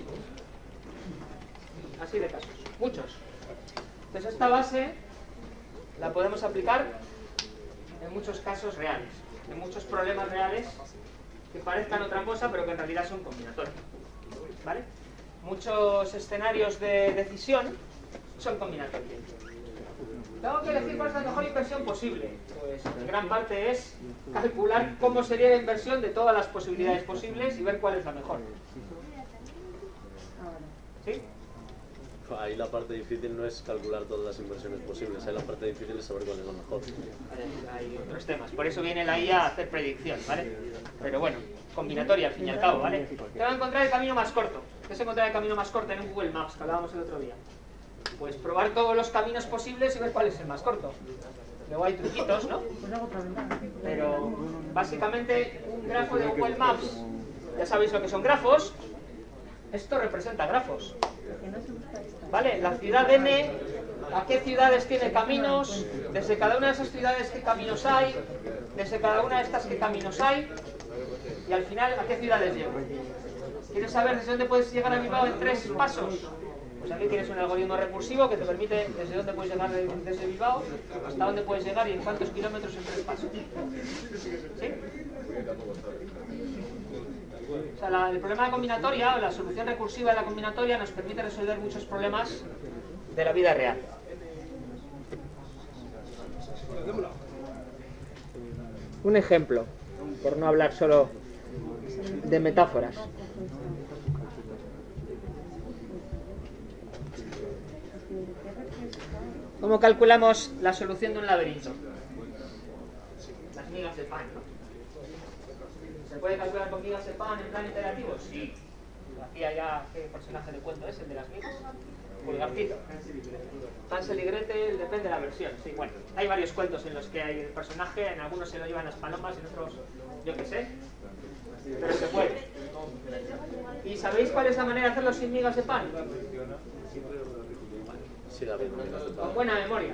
Así de casos, muchos. Entonces esta base la podemos aplicar en muchos casos reales, en muchos problemas reales que parezcan otra cosa, pero que en realidad son combinatorios. ¿Vale? Muchos escenarios de decisión son combinatorios. Tengo que elegir cuál es la mejor inversión posible. Pues en gran parte es calcular cómo sería la inversión de todas las posibilidades posibles y ver cuál es la mejor. ¿Sí? Ahí la parte difícil no es calcular todas las inversiones posibles, ahí la parte difícil es saber cuál es lo mejor. Hay otros temas, por eso viene la I A a hacer predicción, ¿vale? Pero bueno, combinatoria al fin y al cabo, ¿vale? Te va a encontrar el camino más corto. ¿Qué es encontrar el camino más corto en un Google Maps, que hablábamos el otro día? Pues probar todos los caminos posibles y ver cuál es el más corto. Luego hay truquitos, ¿no? Pero básicamente un grafo de Google Maps, ya sabéis lo que son grafos. Esto representa grafos. ¿Vale? La ciudad N, ¿a qué ciudades tiene caminos? Desde cada una de esas ciudades, ¿qué caminos hay? Desde cada una de estas, ¿qué caminos hay? Y al final, ¿a qué ciudades llego? ¿Quieres saber desde dónde puedes llegar a Bilbao en tres pasos? Pues aquí tienes un algoritmo recursivo que te permite desde dónde puedes llegar desde Bilbao hasta dónde puedes llegar y en cuántos kilómetros en tres pasos. ¿Sí? O sea, la, el problema de combinatoria, o la solución recursiva de la combinatoria, nos permite resolver muchos problemas de la vida real. Un ejemplo, por no hablar solo de metáforas. ¿Cómo calculamos la solución de un laberinto? Las migas de pan, ¿no? ¿Se puede calcular con migas de pan en plan iterativo? Sí. Lo hacía ya, ¿qué personaje de cuento es? ¿El de las migas? Pulgarcito. Hansel y Gretel, depende de la versión. Sí, bueno, hay varios cuentos en los que hay el personaje, en algunos se lo llevan las palomas, en otros, yo qué sé. Pero se puede. ¿Y sabéis cuál es la manera de hacerlo sin migas de pan? Sí, David, con buena memoria.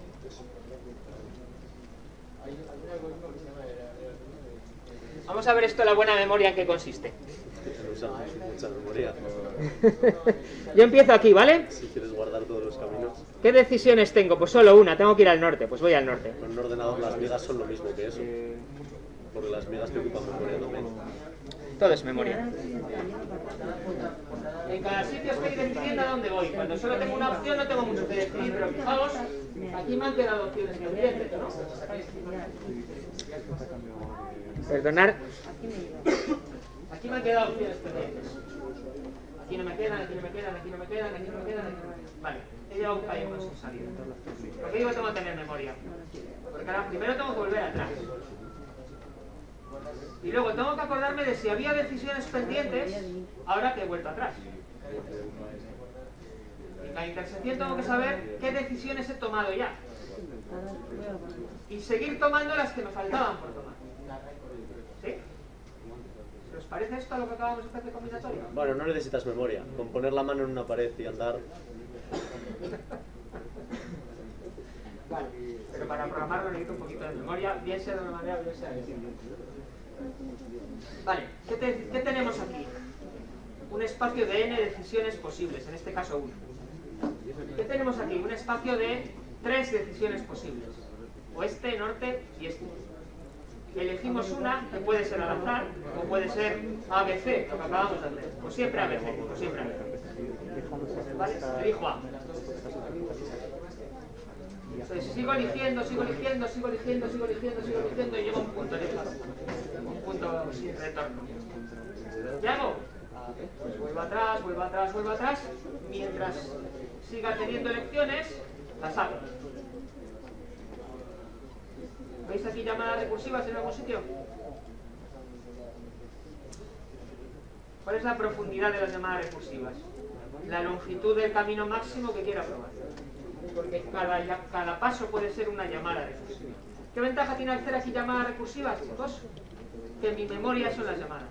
Vamos a ver esto, la buena memoria, en qué consiste. Mucha memoria. Yo empiezo aquí, ¿vale? Si quieres guardar todos los caminos. ¿Qué decisiones tengo? Pues solo una, tengo que ir al norte, pues voy al norte. Con un ordenador las migas son lo mismo que eso. Porque las migas te ocupan memoria también. Todo es memoria. En cada sitio estoy decidiendo a dónde voy. Cuando solo tengo una opción no tengo mucho que decidir, pero fijaos, aquí me han quedado opciones pendientes, ¿no? Perdonar. Aquí me han quedado opciones pendientes. Aquí no me quedan, aquí no me quedan, aquí no me quedan, aquí no me quedan, aquí no me quedan. Vale, he llegado a un callejón sin salida. ¿Por qué digo que tengo que tener memoria? Porque ahora primero tengo que volver atrás. Y luego tengo que acordarme de si había decisiones pendientes ahora que he vuelto atrás. En cada intersección tengo que saber qué decisiones he tomado ya. Y seguir tomando las que me faltaban por tomar. ¿Sí? ¿Os parece esto a lo que acabamos de hacer de combinatoria? Bueno, no necesitas memoria. Con poner la mano en una pared y andar... Vale, pero para programarlo necesito un poquito de memoria, bien sea de una manera, bien sea de otra. Vale, ¿qué, te, ¿qué tenemos aquí? Un espacio de n decisiones posibles, en este caso uno. ¿Qué tenemos aquí? Un espacio de tres decisiones posibles. Oeste, norte y este. Elegimos una, que puede ser al azar, o puede ser A B C, lo que acabamos de hacer. O siempre A B C, o siempre A B C. ¿Vale? Elijo A. Entonces, sigo eligiendo, sigo eligiendo, sigo eligiendo, sigo eligiendo, sigo eligiendo y llego a un punto de un punto sin retorno. ¿Qué hago? Pues vuelvo atrás, vuelvo atrás, vuelvo atrás. Mientras siga teniendo elecciones, las hago. ¿Veis aquí llamadas recursivas en algún sitio? ¿Cuál es la profundidad de las llamadas recursivas? La longitud del camino máximo que quiera probar. Porque cada, cada paso puede ser una llamada recursiva. ¿Qué ventaja tiene hacer aquí llamadas recursivas, chicos? Que mi memoria son las llamadas.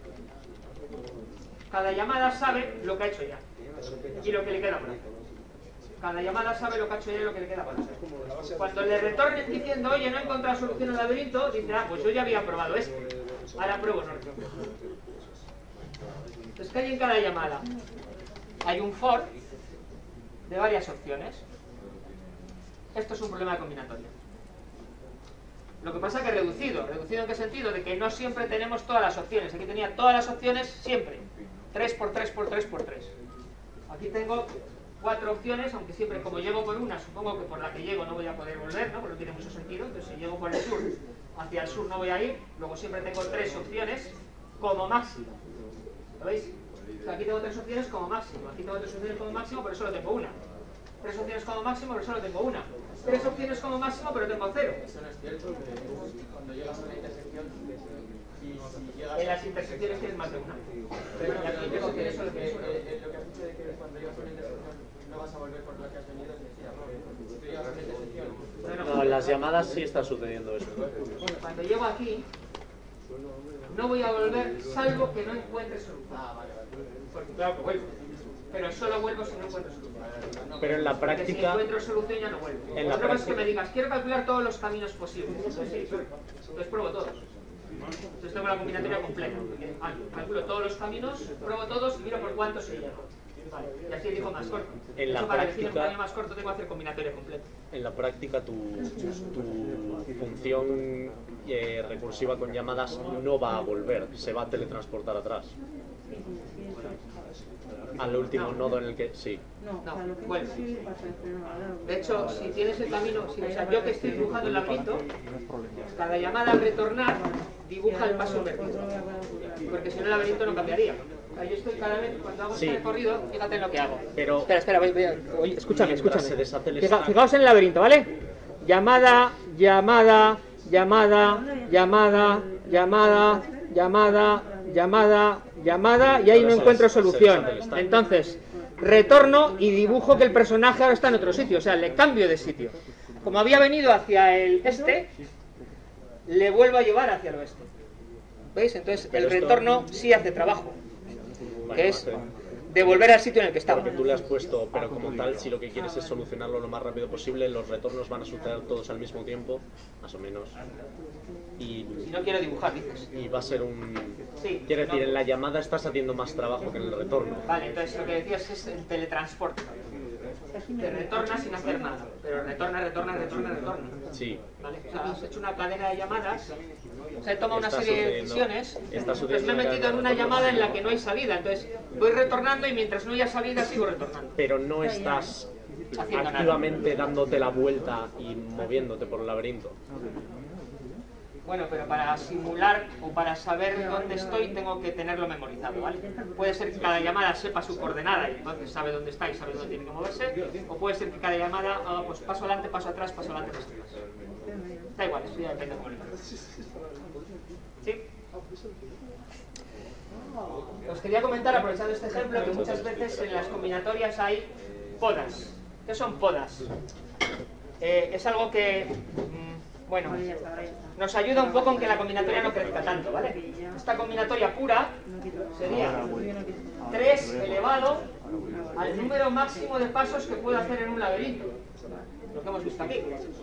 Cada llamada sabe lo que ha hecho ya y lo que le queda por hacer. Cada llamada sabe lo que ha hecho ya y lo que le queda por hacer. Cuando le retornen diciendo, oye, no he encontrado solución al laberinto, dice, ah, pues yo ya había probado este, ahora pruebo norte. Entonces, ¿qué hay en cada llamada? Hay un for de varias opciones. Esto es un problema de combinatoria. Lo que pasa es que reducido. ¿Reducido en qué sentido? De que no siempre tenemos todas las opciones. Aquí tenía todas las opciones siempre. tres por tres por tres por tres. Aquí tengo cuatro opciones, aunque siempre como llego por una, supongo que por la que llego no voy a poder volver, ¿no? Porque no tiene mucho sentido. Entonces si llego por el sur, hacia el sur no voy a ir. Luego siempre tengo tres opciones como máximo. ¿Lo veis? O sea, aquí tengo tres opciones como máximo. Aquí tengo tres opciones como máximo, pero solo tengo una. Tres opciones como máximo, pero solo tengo una. Tres opciones como máximo, pero tengo cero. Eso no es cierto. Cuando llegas a una intersección, y si llegas... En las intersecciones tienes más de una. Pero aquí tengo que solo tienes una. Lo que has dicho de que cuando llegas a una intersección no vas a volver por la que has venido, es decir, si tú llegas a esta sección. No, en las llamadas sí está sucediendo eso. Cuando llego aquí, no voy a volver salvo que no encuentre solución. Ah, vale, vale. Porque claro que vuelvo. Pero solo vuelvo si no encuentro solución. Pero en la Porque si práctica... encuentro solución ya no vuelvo. En la Otra cosa es que práctica- me digas, quiero calcular todos los caminos posibles. Entonces sí, entonces pruebo todos. Entonces tengo la combinatoria completa. Ah, calculo todos los caminos, pruebo todos y miro por cuántos se llegan. Vale, y así elijo más corto. En la Eso para elegir un práctica- camino más corto tengo que hacer combinatoria completa. En la práctica tu, tu función eh, recursiva con llamadas no va a volver, se va a teletransportar atrás. Al último No. nodo en el que... Sí. No, No, o sea, lo que bueno. es posible pasa es que no, ahora- De hecho, si tienes el camino, si, o sea, yo que estoy dibujando el laberinto, cada llamada al retornar dibuja el paso invertido. Porque si no el laberinto no cambiaría. O sea, yo estoy cada vez, cuando hago Sí. este recorrido, fíjate en lo que hago. Pero Espera, espera, voy, voy a- oye, escúchame, mientras escúchame. se deshace el Fija- stack- fijaos en el laberinto, ¿vale? Llamada, llamada, llamada, llamada, llamada, llamada, llamada, llamada, y ahí no Ahora se encuentro des- se solución. deshace el stack. Entonces, retorno y dibujo que el personaje ahora está en otro sitio, o sea, le cambio de sitio. Como había venido hacia el este, le vuelvo a llevar hacia el oeste. ¿Veis? Entonces, Pero el esto- retorno sí hace trabajo, Bueno, que es hace- devolver al sitio en el que estaba. Porque tú le has puesto, pero como tal, si lo que quieres es solucionarlo lo más rápido posible, los retornos van a suceder todos al mismo tiempo, más o menos. Y, Si no quiero dibujar, dices. y va a ser un... Sí, Quiero no. decir, en la llamada estás haciendo más trabajo que en el retorno. Vale, entonces lo que decías es el teletransporte. Te retorna sin hacer nada, pero retorna, retorna, retorna, retorna. Sí. ¿Vale? O sea, has hecho una cadena de llamadas, o sea, he tomado una Está serie de sucediendo- decisiones, está entonces sucediendo me he una metido en cadena una de llamada en la retornos. que no hay salida, entonces voy retornando y mientras no haya salida sigo retornando. Pero no estás Haciendo nada. activamente dándote la vuelta y moviéndote por el laberinto. Bueno, pero para simular o para saber dónde estoy tengo que tenerlo memorizado, ¿vale? Puede ser que cada llamada sepa su coordenada y entonces sabe dónde está y sabe dónde tiene que moverse, o puede ser que cada llamada haga pues paso adelante, paso atrás, paso adelante, paso atrás. Da igual, eso ya depende de cómo le hagas. ¿Sí? Os quería comentar, aprovechando este ejemplo, que muchas veces en las combinatorias hay podas. ¿Qué son podas? Eh, es algo que, mm, bueno, Vale, ya está, ahora ya está. nos ayuda un poco en que la combinatoria no crezca tanto, ¿vale? Esta combinatoria pura No quito nada. sería Yo no quito nada. tres elevado al número máximo de pasos que puedo hacer en un laberinto. Lo que hemos visto aquí.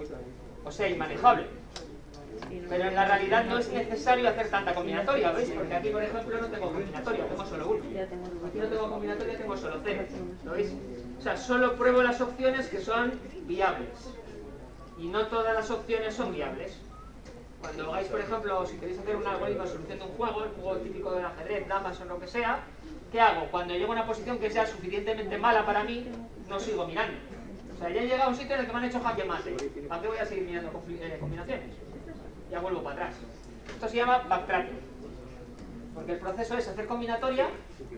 O sea, inmanejable. Pero en la realidad no es necesario hacer tanta combinatoria, ¿veis? Porque aquí, por ejemplo, no tengo combinatoria, tengo solo uno. Ya tengo el Aquí no tengo combinatoria, tengo solo cero. ¿Lo veis? O sea, solo pruebo las opciones que son viables. Y no todas las opciones son viables. Cuando hagáis, por ejemplo, si queréis hacer un algoritmo de solución de un juego, el juego típico del ajedrez, damas o lo que sea, ¿qué hago? Cuando llego a una posición que sea suficientemente mala para mí, no sigo mirando. O sea, ya he llegado a un sitio en el que me han hecho jaque mate. ¿Para qué voy a seguir mirando eh, combinaciones? Ya vuelvo para atrás. Esto se llama backtracking. Porque el proceso es hacer combinatoria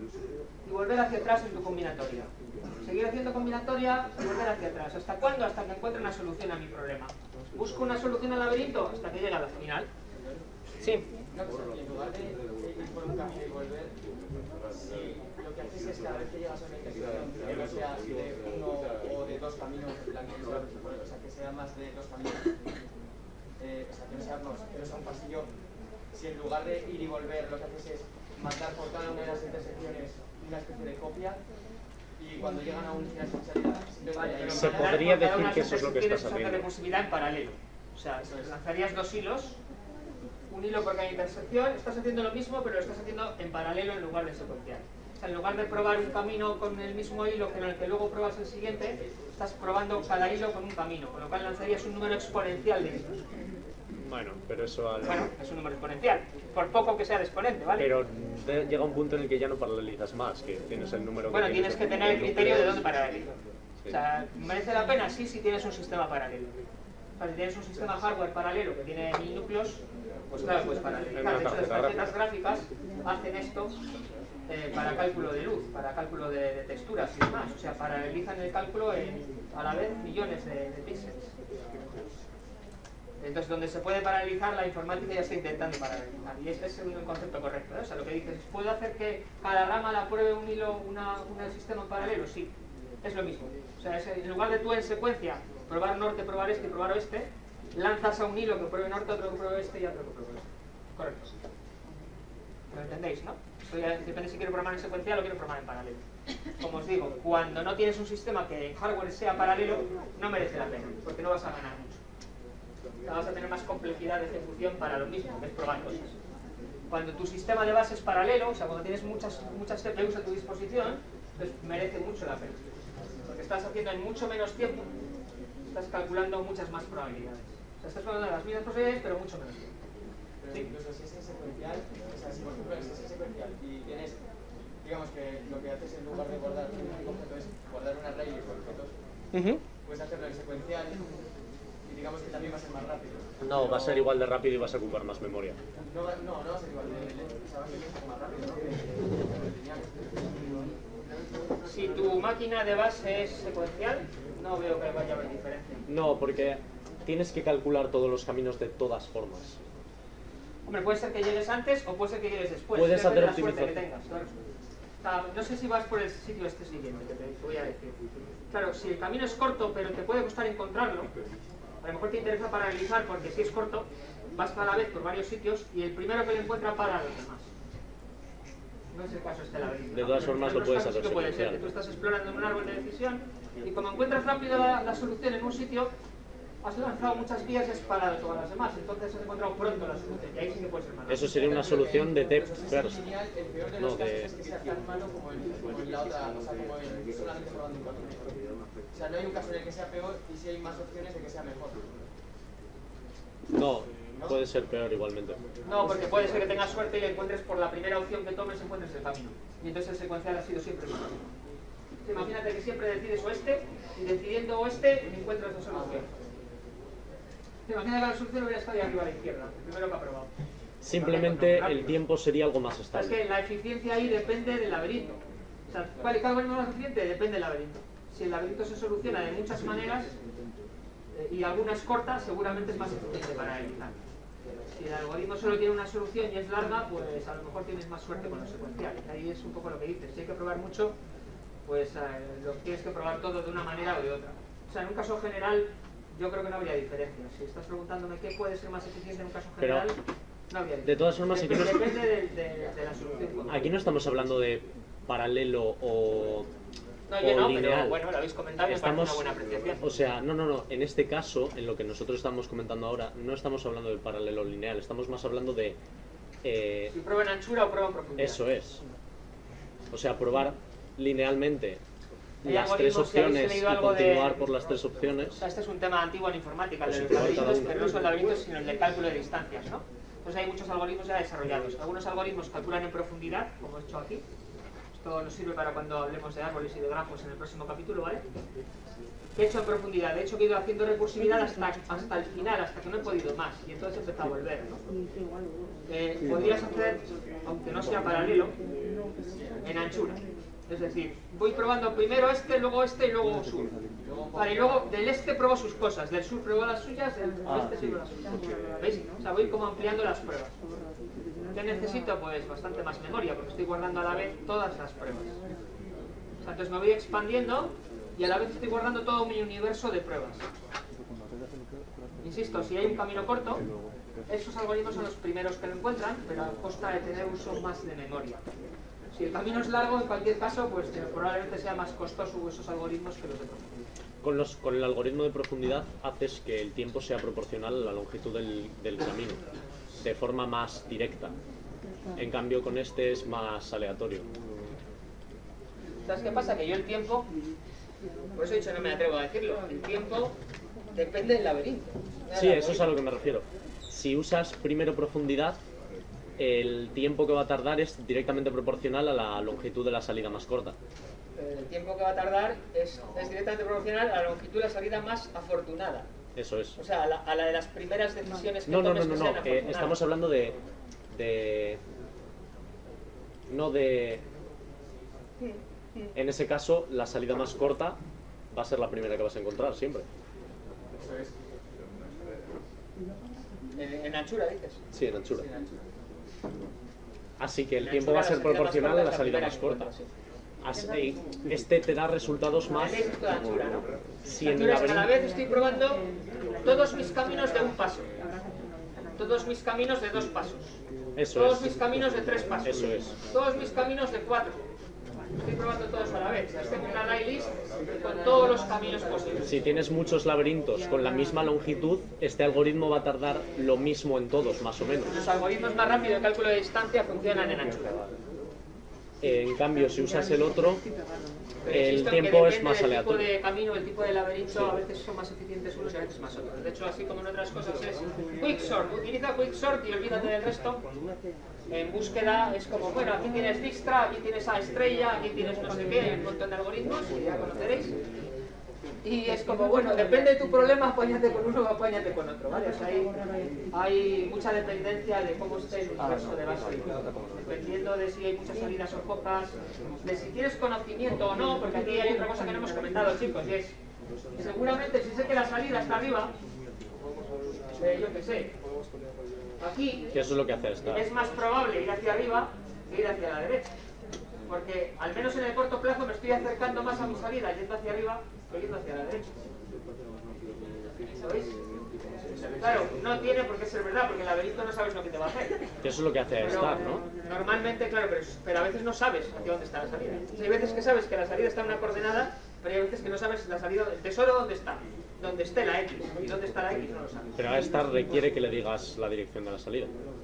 y volver hacia atrás en tu combinatoria. Seguir haciendo combinatoria y volver hacia atrás. ¿Hasta cuándo? Hasta que encuentre una solución a mi problema. ¿Busco una solución al laberinto? Hasta que llegue al final. Sí. No, o sea, que en lugar de ir por un camino y volver, si lo que haces es cada vez que llegas a una intersección, que no sea de uno o de dos caminos, en plan que sea, o sea, que sea más de dos caminos, eh, o sea, que no sea, no, que no sea un pasillo, si en lugar de ir y volver lo que haces es mandar por cada una de las intersecciones una especie de copia, y cuando llegan a un final sin salida, Vale, pero Se mandar podría por cada decir una que eso es lo que tienes estás esa haciendo. recursividad en paralelo. O sea, lanzarías dos hilos, un hilo por cada intersección, estás haciendo lo mismo, pero lo estás haciendo en paralelo en lugar de secuencial. O sea, en lugar de probar un camino con el mismo hilo que en el que luego pruebas el siguiente, estás probando cada hilo con un camino, con lo cual lanzarías un número exponencial de hilos. Bueno, pero eso... al- Bueno, es un número exponencial, por poco que sea de exponente, ¿vale? Pero de- llega un punto en el que ya no paralelizas más, que tienes el número Bueno, que tienes que tener el criterio de dónde paralelizar. Sí. O sea, ¿merece la pena? Sí, si tienes un sistema paralelo. O sea, si tienes un sistema hardware paralelo que tiene mil núcleos, pues claro, pues paralelizar. De hecho, las tarjetas gráficas hacen esto eh, para cálculo de luz, para cálculo de, de texturas y demás. O sea, paralelizan el cálculo en, a la vez, millones de, de píxeles. Entonces, donde se puede paralelizar, la informática ya está intentando paralelizar. Y ese es el concepto correcto, ¿eh? O sea, lo que dices, ¿puedo hacer que cada rama la pruebe un hilo, una, un sistema en paralelo? Sí. es lo mismo. O sea, es, en lugar de tú en secuencia probar norte, probar este y probar oeste, lanzas a un hilo que pruebe norte, otro que pruebe oeste y otro que pruebe oeste. Correcto. ¿Lo entendéis, no? Esto ya depende si quiero programar en secuencial o quiero programar en paralelo. Como os digo, cuando no tienes un sistema que en hardware sea paralelo, no merece la pena, porque no vas a ganar mucho. O sea, vas a tener más complejidad de ejecución para lo mismo, que es probar cosas. Cuando tu sistema de base es paralelo, o sea, cuando tienes muchas, muchas C P Us a tu disposición, pues merece mucho la pena. Porque estás haciendo en mucho menos tiempo, estás calculando muchas más probabilidades. O sea, estás calculando las mismas probabilidades, pero mucho menos tiempo. Pero ¿sí? Incluso si es en secuencial, o sea, si por ejemplo es en secuencial y tienes, digamos que lo que haces en lugar de guardar un objeto es guardar un array de objetos, uh-huh. puedes hacerlo en secuencial y digamos que también va a ser más rápido. No, pero... va a ser igual de rápido y vas a ocupar más memoria. No, no, no va a ser igual de, de, o sea, va a ser un poco más rápido, ¿no? Que, que lineal. Si tu máquina de base es secuencial, no veo que vaya a haber diferencia. No, porque tienes que calcular todos los caminos de todas formas. Hombre, puede ser que llegues antes o puede ser que llegues después. Puedes hacer la suerte que optimización. tengas, claro. O sea, no sé si vas por el sitio este siguiente, que te voy a decir. Claro, si el camino es corto, pero te puede costar encontrarlo, a lo mejor te interesa paralelizar porque si es corto, vas a la vez por varios sitios y el primero que lo encuentra para los demás. No es el caso este laberinto. De todas ¿no? formas Pero lo puedes casos hacer sí que puede ser que secuencial. tú estás explorando en un árbol de decisión y como encuentras rápido la, la solución en un sitio, has lanzado muchas vías y has parado todas las demás, entonces has encontrado pronto la solución y ahí sí que puede ser más rápido. Eso sería una solución de depth Pero si es first. lineal, el peor de No, los casos de... es que sea tan malo como en, como en la otra, o sea, como en solamente probando un cuatro. O sea, no hay un caso en el que sea peor y si hay más opciones de que sea mejor. No, puede ser peor igualmente. No, porque puede ser que tengas suerte y encuentres por la primera opción que tomes, encuentres el camino. Y entonces el secuencial ha sido siempre más rápido. Imagínate que siempre decides oeste y decidiendo oeste encuentras la solución. Imagínate que la solución hubiera estado ahí arriba a la izquierda, el primero que ha probado. Simplemente el tiempo sería algo más Es estable. que la eficiencia ahí depende del laberinto. O sea, ¿cuál es el algoritmo más eficiente? Depende del laberinto. Si el laberinto se soluciona de muchas maneras eh, y algunas cortas, seguramente es más eficiente para analizar. Si el algoritmo solo tiene una solución y es larga, pues a lo mejor tienes más suerte con los secuenciales. Ahí es un poco lo que dices. Si hay que probar mucho, pues eh, lo tienes que probar todo de una manera o de otra. O sea, en un caso general, yo creo que no habría diferencia. Si estás preguntándome qué puede ser más eficiente en un caso general, Pero, no habría diferencia. de todas formas, aquí no, depende, depende de, de, de la solución. aquí no estamos hablando de paralelo o, No, yo o no, lineal. pero bueno, lo habéis comentado y me parece Estamos, una buena apreciación. o sea, no, no, no. En este caso, en lo que nosotros estamos comentando ahora, no estamos hablando de paralelo lineal. Estamos más hablando de... Eh, Si prueba en anchura o prueba en profundidad. eso es. O sea, probar linealmente Hay las tres algoritmos, si habéis opciones y leído algo de- continuar por las tres O opciones. sea, este es un tema antiguo en informática, el Pues de los igual cada laberintos, uno. pero no son laberintos, sino el de cálculo de distancias, ¿no? Entonces hay muchos algoritmos ya desarrollados. Algunos algoritmos calculan en profundidad, como he hecho aquí. Esto nos sirve para cuando hablemos de árboles y de grafos en el próximo capítulo, ¿vale? ¿Qué he hecho en profundidad? De hecho, que he ido haciendo recursividad hasta, hasta el final, hasta que no he podido más. Y entonces he empezado a volver, ¿no? Eh, podrías hacer, aunque no sea paralelo, en anchura. Es decir, voy probando primero este, luego este y luego sur. Vale, y luego del este pruebo sus cosas, del sur pruebo las suyas, del oeste pruebo las suyas. ¿Veis? O sea, voy como ampliando las pruebas. ¿Qué necesito? Pues bastante más memoria, porque estoy guardando a la vez todas las pruebas. O sea, entonces me voy expandiendo y a la vez estoy guardando todo mi universo de pruebas. Insisto, si hay un camino corto, esos algoritmos son los primeros que lo encuentran, pero a costa de tener uso más de memoria. Si el camino es largo, en cualquier caso, pues eh, probablemente sea más costoso esos algoritmos que los de profundidad. Con, los, con el algoritmo de profundidad haces que el tiempo sea proporcional a la longitud del, del camino, de forma más directa. En cambio, con este es más aleatorio. ¿Sabes qué pasa? Que yo el tiempo, por eso he dicho no me atrevo a decirlo, el tiempo depende del laberinto. Sí, eso es a lo que me refiero. Si usas primero profundidad, el tiempo que va a tardar es directamente proporcional a la longitud de la salida más corta. El tiempo que va a tardar es, es directamente proporcional a la longitud de la salida más afortunada. Eso es. O sea, a la, a la de las primeras decisiones que No, no, no, tomes no, que no. sean eh, afortunadas. estamos hablando de, de... No de... En ese caso, la salida más corta va a ser la primera que vas a encontrar, siempre. Eso es. En, en anchura, dices. Sí, en anchura. Sí, en anchura. Así que el En tiempo va a anchura, ser la salida más proporcional corta a la es salida primera más que corta. encuentras, sí. Así, este te da resultados más... ¿Entendéis esto de anchura, no? Si La en anchura es laberinto- cada vez estoy probando todos mis caminos de un paso. Todos mis caminos de dos pasos. Eso Todos es. mis caminos de tres pasos. Eso es. Todos mis caminos de cuatro. Estoy probando todos a la vez. O sea, tengo una array list con todos los caminos posibles. Si tienes muchos laberintos con la misma longitud, este algoritmo va a tardar lo mismo en todos, más o menos. Los algoritmos más rápidos de cálculo de distancia funcionan en anchura. En cambio, si usas el otro, Pero el insisto en que tiempo es depende más del aleatorio. tipo de camino, el tipo de laberinto, a veces son más eficientes unos y a veces más otros. De hecho, así como en otras cosas es Quicksort, utiliza Quicksort y olvídate del resto. En búsqueda es como, bueno, aquí tienes Dijkstra, aquí tienes a Estrella, aquí tienes no sé qué, hay un montón de algoritmos que ya conoceréis. Y es como, bueno, depende de tu problema, apóñate con uno o apóñate con otro, ¿vale? O sea, hay, hay mucha dependencia de cómo esté el universo de base. Dependiendo de si hay muchas salidas o pocas, de si tienes conocimiento o no, porque aquí hay otra cosa que no hemos comentado, chicos, y es, seguramente si sé que la salida está arriba, eh, yo qué sé, aquí Que eso es lo que hace esta. es más probable ir hacia arriba que ir hacia la derecha. Porque al menos en el corto plazo me estoy acercando más a mi salida yendo hacia arriba que yendo hacia la derecha. ¿Sabéis? Claro, no tiene por qué ser verdad, porque el laberinto no sabes lo que te va a hacer. Que eso es lo que hace Pero Star, ¿no? normalmente, claro, pero, pero a veces no sabes hacia dónde está la salida. Hay veces que sabes que la salida está en una coordenada, pero hay veces que no sabes la salida, el tesoro dónde está. Donde esté la X. Y dónde está la X no lo sabes. Pero a Star requiere que le digas la dirección de la salida.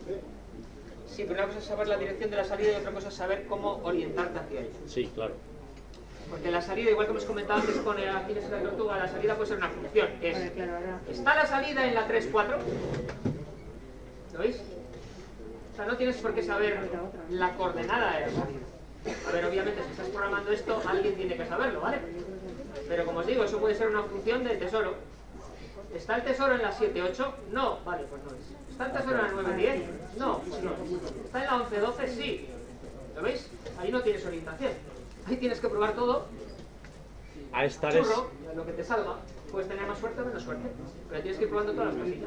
Sí, pero una cosa es saber la dirección de la salida y otra cosa es saber cómo orientarte hacia ella. Sí, claro. Porque la salida, igual que hemos comentado antes con el aquí en la tortuga, la salida puede ser una función. Es, ¿está la salida en la tres cuatro? ¿Lo veis? O sea, no tienes por qué saber la coordenada de la salida. A ver, obviamente, si estás programando esto, alguien tiene que saberlo, ¿vale? Pero como os digo, eso puede ser una función del tesoro. ¿Está el tesoro en la siete ocho? No, vale, pues no es. ¿Está el tesoro en la nueve diez? No, pues no. ¿Está en la once doce? Sí. ¿Lo veis? Ahí no tienes orientación. Ahí tienes que probar todo. A Star es... Churro, lo que te salga. Puedes tener más suerte o menos suerte. Pero tienes que ir probando todas las cosillas.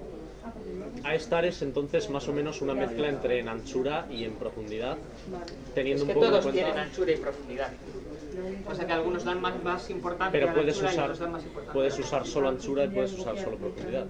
A Star es entonces más o menos una mezcla entre en anchura y en profundidad, teniendo Es que un poco en todos cuenta... tienen anchura y profundidad. O sea que algunos dan más, más importancia Pero a la puedes anchura y usar, otros dan más importancia. puedes usar solo anchura y puedes usar solo profundidad.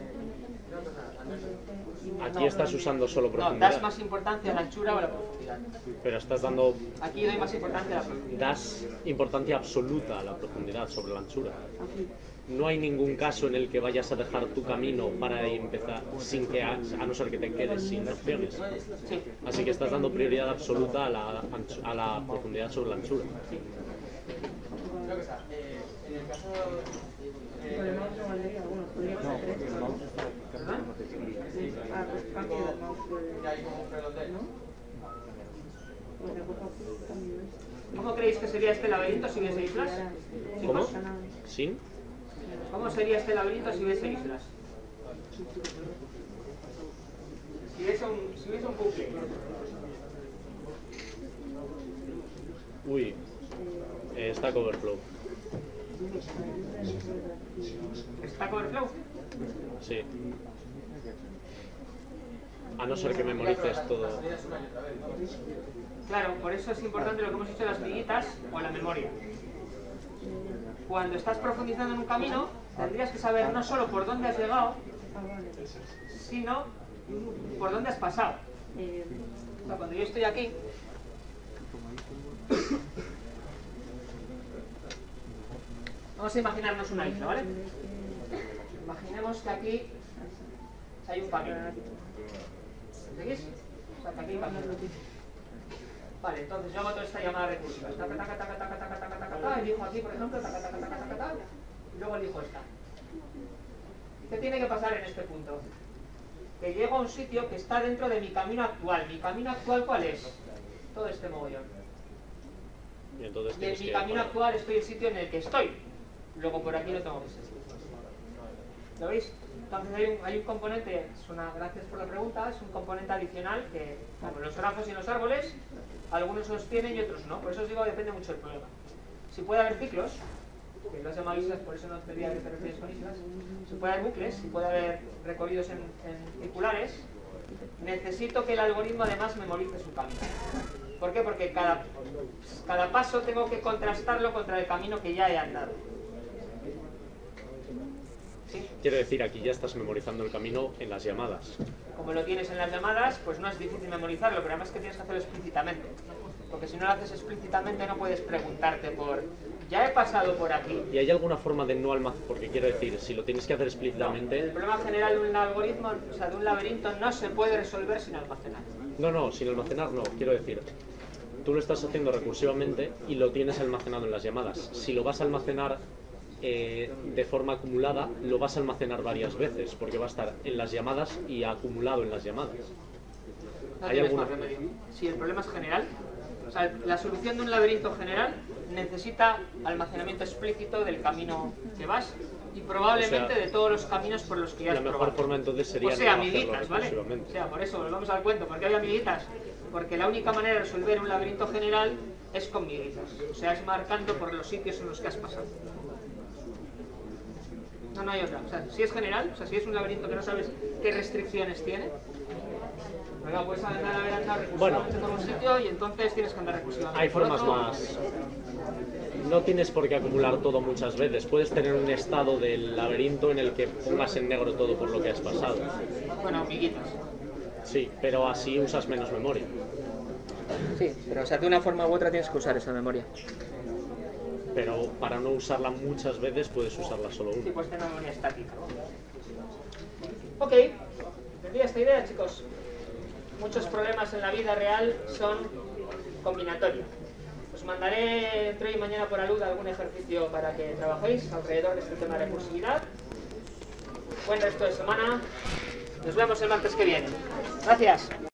Aquí estás usando solo No, profundidad, das más importancia a la anchura o a la profundidad. pero estás dando, Aquí doy más importancia a la profundidad. das importancia absoluta a la profundidad sobre la anchura. No hay ningún caso en el que vayas a dejar tu camino para empezar sin que, a, a no ser que te quedes sin opciones. Sí. Así que estás dando prioridad absoluta a la, anch- a la profundidad sobre la anchura. Una cosa, eh, en el caso eh, Con el mouse no valdría, bueno, podríamos hacer esto, ¿no? ¿Verdad? Sí. Ah, pues cambio el mouse que de... hay como un reloj de... ¿no? Pues le cojo aquí, cambio esto. ¿Cómo creéis que sería este laberinto si hubiese islas? ¿Cómo? Chicos, ¿Sin? ¿cómo sería este laberinto si hubiese islas? Si hubiese un, si hubiese un bucle. Uy, eh, Stack Overflow. ¿Stack Overflow? Sí. A no ser que memorices todo. Claro, por eso es importante lo que hemos dicho de las liguitas o la memoria. Cuando estás profundizando en un camino, tendrías que saber no solo por dónde has llegado, sino por dónde has pasado. O sea, cuando yo estoy aquí, vamos a imaginarnos una isla, ¿vale? Imaginemos que aquí hay un camino. ¿Seguís? O sea, que aquí hay un camino. Vale, entonces yo hago toda esta llamada recursiva. Taca, taca, taca, taca, taca, taca, taca, taca, elijo aquí, por ejemplo, taca, taca, taca, taca, taca, y luego elijo esta. ¿Qué tiene que pasar en este punto? Que llego a un sitio que está dentro de mi camino actual. ¿Mi camino actual cuál es? Todo este mogollón. Y entonces Y en tienes mi que camino poner- actual estoy en el sitio en el que estoy. Luego por aquí no tengo que ser. ¿Lo veis? Entonces hay un, hay un componente, es una, gracias por la pregunta, es un componente adicional que, como en los grafos y en los árboles, algunos sostienen y otros no. Por eso os digo que depende mucho del problema. Si puede haber ciclos, que lo has llamado islas, por eso no te diría que te refieres con islas, si puede haber bucles, si puede haber recorridos en, en circulares, necesito que el algoritmo además memorice su camino. ¿Por qué? Porque cada, cada paso tengo que contrastarlo contra el camino que ya he andado. ¿Sí? Quiero decir, aquí ya estás memorizando el camino en las llamadas. Como lo tienes en las llamadas, pues no es difícil memorizarlo, pero además que tienes que hacerlo explícitamente. Porque si no lo haces explícitamente no puedes preguntarte por, ya he pasado por aquí. ¿Y hay alguna forma de no almacenar? Porque quiero decir, si lo tienes que hacer explícitamente... No, el problema general de un algoritmo, o sea, de un laberinto, no se puede resolver sin almacenar. No, no, sin almacenar no, quiero decir, tú lo estás haciendo recursivamente y lo tienes almacenado en las llamadas. Si lo vas a almacenar eh, de forma acumulada, lo vas a almacenar varias veces, porque va a estar en las llamadas y acumulado en las llamadas. No ¿Hay tienes alguna? más remedio. Si el problema es general, o sea, la solución de un laberinto general necesita almacenamiento explícito del camino que vas y probablemente O sea, de todos los caminos por los que ya has La mejor probado. forma entonces sería O sea, no hacerlo amiguitas, ¿vale? recursivamente. O sea, por eso volvamos al cuento. ¿Por qué hay amiguitas? Porque la única manera de resolver un laberinto general es con miguitas. O sea, es marcando por los sitios en los que has pasado. No, no hay otra. O sea, si es general, o sea, si es un laberinto que no sabes qué restricciones tiene, venga, puedes andar a ver andar recursivamente por un sitio y entonces tienes que andar recursivamente Hay por formas otro. más... No tienes por qué acumular todo muchas veces. Puedes tener un estado del laberinto en el que pongas en negro todo por lo que has pasado. Bueno, amiguitas. Sí, pero así usas menos memoria. Sí, pero o sea, de una forma u otra tienes que usar esa memoria. Pero para no usarla muchas veces puedes usarla solo Sí, una. pues tener memoria estática. Ok, ¿entendí esta idea, chicos? Muchos problemas en la vida real son combinatorios. Os mandaré entre hoy y mañana por alud algún ejercicio para que trabajéis alrededor de este tema de recursividad. Buen resto de semana. Nos vemos el martes que viene. Gracias.